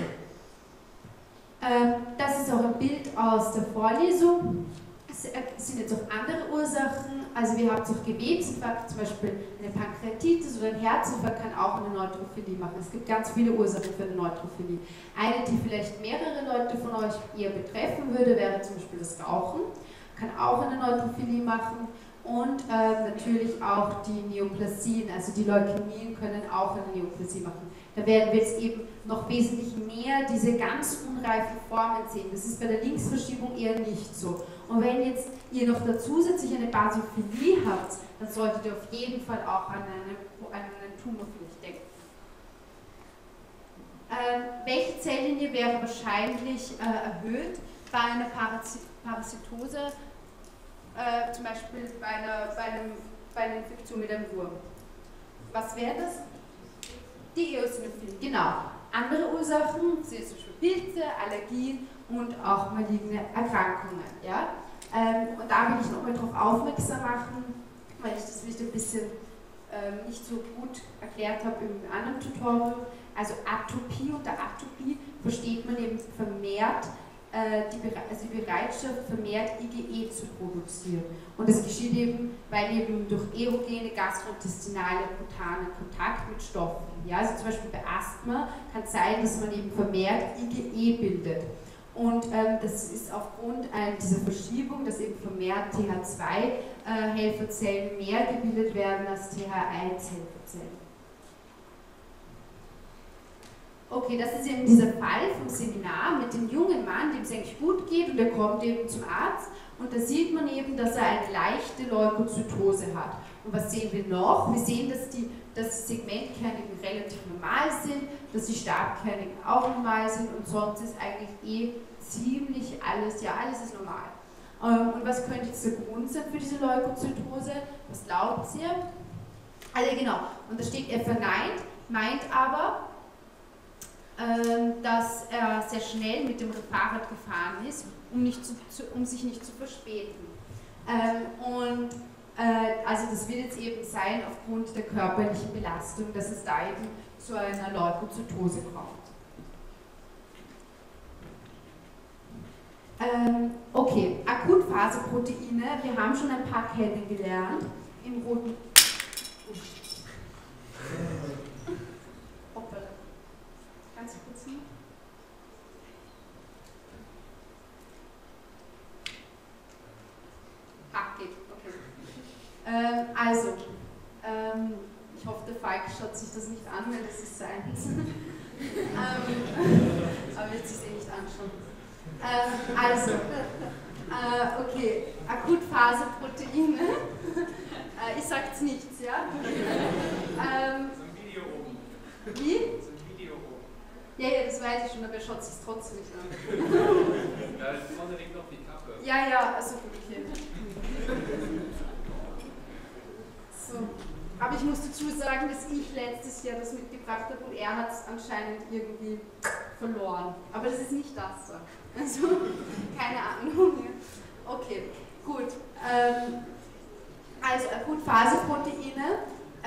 S1: Das ist auch ein Bild aus der Vorlesung. Es sind jetzt auch andere Ursachen, also wir haben auch Gewebsinfarkt, zum Beispiel eine Pankreatitis oder ein Herzinfarkt kann auch eine Neutrophilie machen. Es gibt ganz viele Ursachen für eine Neutrophilie. Eine, die vielleicht mehrere Leute von euch eher betreffen würde, wäre zum Beispiel das Rauchen, kann auch eine Neutrophilie machen und natürlich auch die Neoplasien, also die Leukämien können auch eine Neoplasie machen. Da werden wir jetzt eben noch wesentlich mehr diese ganz unreifen Formen sehen. Das ist bei der Linksverschiebung eher nicht so. Und wenn jetzt ihr noch da zusätzlich eine Basophilie habt, dann solltet ihr auf jeden Fall auch an einen Tumor vielleicht denken. Welche Zelllinie wäre wahrscheinlich erhöht bei einer Parasitose, zum Beispiel bei einer Infektion mit einem Wurm? Was wäre das? Die Eosinophilie, genau. Andere Ursachen sind zum Beispiel Pilze, Allergien und auch maligne Erkrankungen. Ja? Und da will ich nochmal darauf aufmerksam machen, weil ich das vielleicht ein bisschen nicht so gut erklärt habe im anderen Tutorial. Also Atopie, unter Atopie versteht man eben vermehrt die Bereitschaft, vermehrt IgE zu produzieren. Und das geschieht eben, weil eben durch erogene gastrointestinale kutane Kontakt mit Stoffen. Ja, also zum Beispiel bei Asthma kann es sein, dass man eben vermehrt IgE bildet. Und das ist aufgrund dieser Verschiebung, dass eben vermehrt TH2-Helferzellen mehr gebildet werden als TH1-Helferzellen. Okay, das ist eben dieser Fall vom Seminar mit dem jungen Mann, dem es eigentlich gut geht und der kommt eben zum Arzt und da sieht man eben, dass er eine leichte Leukozytose hat. Und was sehen wir noch? Wir sehen, dass die Segmentkernigen relativ normal sind, dass die Stabkernigen auch normal sind und sonst ist eigentlich ziemlich alles, ja alles ist normal. Und was könnte jetzt der Grund sein für diese Leukozytose? Was glaubt ihr? Also genau, und da steht, er verneint, meint aber, dass er sehr schnell mit dem Fahrrad gefahren ist, um sich nicht zu verspäten. Also das wird jetzt eben sein aufgrund der körperlichen Belastung, dass es da eben zu einer Leukozytose kommt. Okay, Akutphaseproteine, wir haben schon ein paar kennengelernt im roten. Hoppala. Ganz kurz hin. Geht, okay. Ich hoffe, der Falk schaut sich das nicht an, weil das ist seins. Aber wird sich nicht anschauen. Okay, Akutphaseproteine. Ich sag's nichts, ja?
S2: So ein Video oben.
S1: Wie?
S2: So ein Video oben.
S1: Ja, das weiß ich schon, aber er schaut sich trotzdem nicht an.
S2: Ja, vorne liegt noch die Kappe.
S1: Ja, also okay. So. Aber ich muss dazu sagen, dass ich letztes Jahr das mitgebracht habe und er hat es anscheinend irgendwie verloren. Aber das ist nicht das. Also, keine Ahnung. Okay, gut. Also Akutphaseproteine.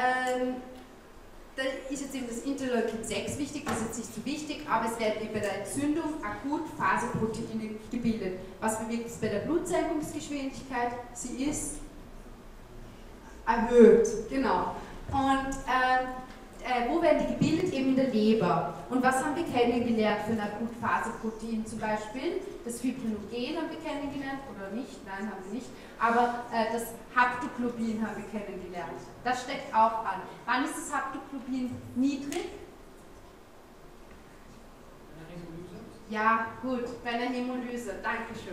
S1: Da ist jetzt eben das Interleukin 6 wichtig, das ist jetzt nicht so wichtig, aber es werden eben bei der Entzündung Akutphaseproteine gebildet. Was bewirkt es bei der Blutsenkungsgeschwindigkeit? Sie ist erhöht, genau. Und wo werden die gebildet? Eben in der Leber. Und was haben wir kennengelernt für ein Akutphaseprotein zum Beispiel? Das Fibrinogen haben wir kennengelernt, oder nicht? Nein, haben wir nicht. Aber das Haptoglobin haben wir kennengelernt. Das steckt auch an. Wann ist das Haptoglobin niedrig? Ja, gut, bei einer Hämolyse. Dankeschön.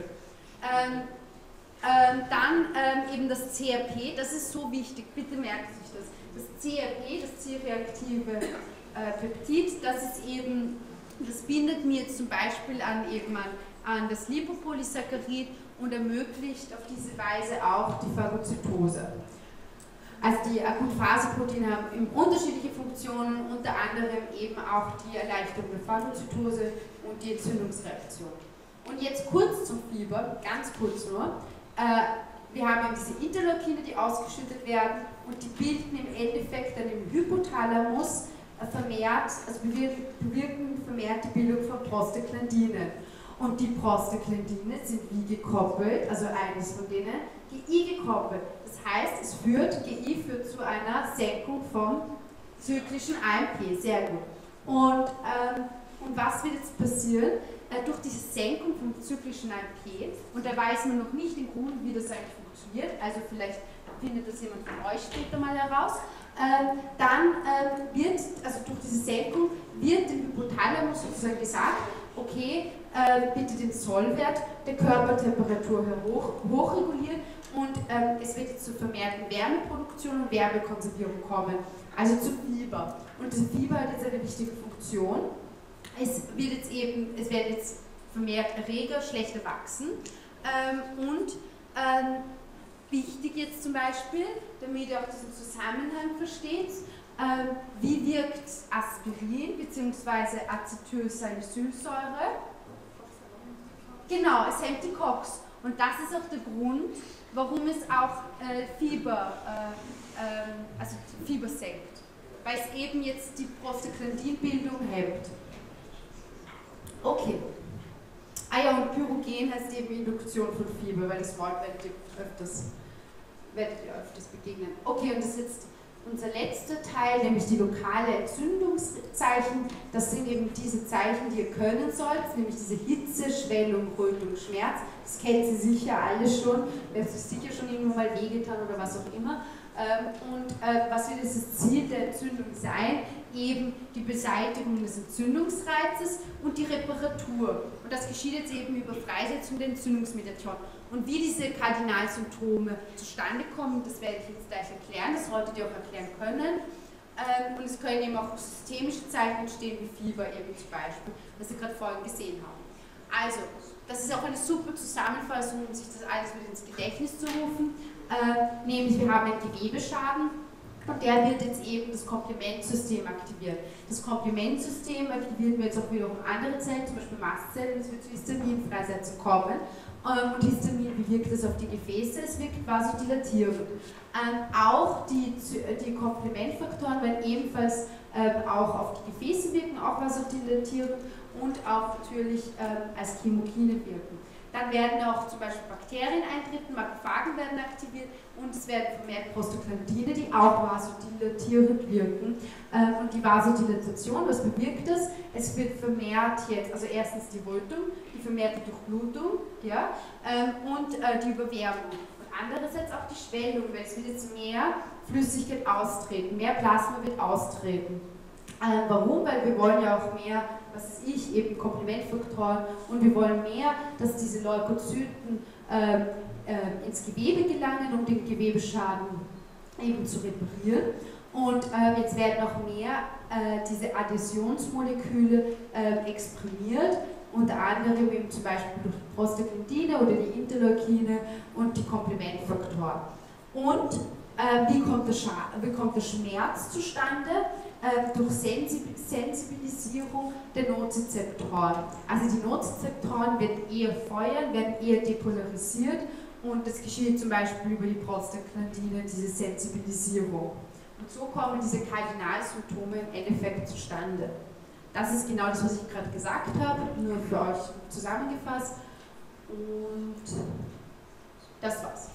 S1: Dann eben das CRP, das ist so wichtig, bitte merkt sich das. Das CRP, das C-reaktive Peptid, das bindet mir zum Beispiel an das Lipopolysaccharid und ermöglicht auf diese Weise auch die Phagozytose. Also die Akutphaseproteine haben unterschiedliche Funktionen, unter anderem eben auch die Erleichterung der Phagozytose und die Entzündungsreaktion. Und jetzt kurz zum Fieber, ganz kurz nur. Wir haben eben diese Interleukine, die ausgeschüttet werden und die bilden im Endeffekt dann im Hypothalamus vermehrt, also bewirken vermehrt die Bildung von Prostaglandinen. Und die Prostaglandine sind wie gekoppelt, also eines von denen, GI gekoppelt. Das heißt, GI führt zu einer Senkung vom zyklischen AMP, sehr gut. Und was wird jetzt passieren? Durch diese Senkung vom zyklischen AMP, und da weiß man noch nicht den Grund, wie das eigentlich funktioniert, also vielleicht findet das jemand von euch später mal heraus, also durch diese Senkung wird dem Hypothalamus sozusagen gesagt, okay, bitte den Sollwert der Körpertemperatur hochregulieren und es wird zu vermehrten Wärmeproduktion und Wärmekonservierung kommen, also zu Fieber. Und das Fieber hat jetzt eine wichtige Funktion. Es werden jetzt vermehrt Erreger schlechter wachsen wichtig jetzt zum Beispiel, damit ihr auch diesen Zusammenhang versteht, wie wirkt Aspirin bzw. Acetylsalicylsäure? Genau, es hemmt die COX. Und das ist auch der Grund, warum es auch Fieber senkt. Weil es eben jetzt die Prostaglandinbildung hemmt. Okay. Ah ja, und Pyrogen heißt eben Induktion von Fieber, weil das Wort werdet ihr öfters begegnen. Okay, und das ist jetzt unser letzter Teil, nämlich die lokale Entzündungszeichen. Das sind eben diese Zeichen, die ihr können sollt, nämlich diese Hitze, Schwellung, Rötung, Schmerz. Das kennt ihr sicher alle schon, wer hat sich sicher schon irgendwann mal wehgetan oder was auch immer. Was wird das Ziel der Entzündung sein? Eben die Beseitigung des Entzündungsreizes und die Reparatur. Und das geschieht jetzt eben über Freisetzung der Entzündungsmediation. Und wie diese Kardinalsymptome zustande kommen, das werde ich jetzt gleich erklären, das solltet ihr auch erklären können. Und es können eben auch systemische Zeichen entstehen, wie Fieber eben zum Beispiel, was wir gerade vorhin gesehen haben. Also, das ist auch eine super Zusammenfassung, um sich das alles wieder ins Gedächtnis zu rufen. Nämlich, wir haben einen Gewebeschaden. Und der wird jetzt eben das Komplementsystem aktivieren. Das Komplementsystem aktiviert jetzt auch wiederum andere Zellen, zum Beispiel Mastzellen, und es wird zu Histaminfreisetzung kommen. Und Histamin, wie wirkt es auf die Gefäße? Es wirkt vasodilatierend. Auch die Komplementfaktoren werden ebenfalls auch auf die Gefäße wirken, auch vasodilatierend und auch natürlich als Chemokine wirken. Dann werden auch zum Beispiel Bakterien eintreten, Makrophagen werden aktiviert und es werden vermehrt Prostaglandine, die auch vasodilatierend wirken. Und die Vasodilatation, was bewirkt das? Es wird vermehrt jetzt, also erstens die Rötung, die vermehrte Durchblutung, ja, und die Überwärmung. Und andererseits auch die Schwellung, weil es wird jetzt mehr Flüssigkeit austreten, mehr Plasma wird austreten. Warum? Weil wir wollen ja auch mehr, was weiß ich, eben Komplementfaktoren und wir wollen mehr, dass diese Leukozyten ins Gewebe gelangen, um den Gewebeschaden eben zu reparieren. Und jetzt werden noch mehr diese Adhäsionsmoleküle exprimiert, unter anderem eben zum Beispiel durch die Prostaglandine oder die Interleukine und die Komplementfaktoren. Und wie kommt der Schmerz zustande? Durch Sensibilisierung der Notrezeptoren. Also die Notrezeptoren werden eher feuern, werden eher depolarisiert und das geschieht zum Beispiel über die Prostaglandine, diese Sensibilisierung. Und so kommen diese Kardinalsymptome im Endeffekt zustande. Das ist genau das, was ich gerade gesagt habe, nur für euch zusammengefasst. Und das war's.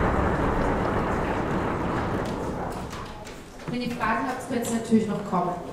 S1: Wenn ihr Fragen habt, könnt ihr natürlich noch kommen.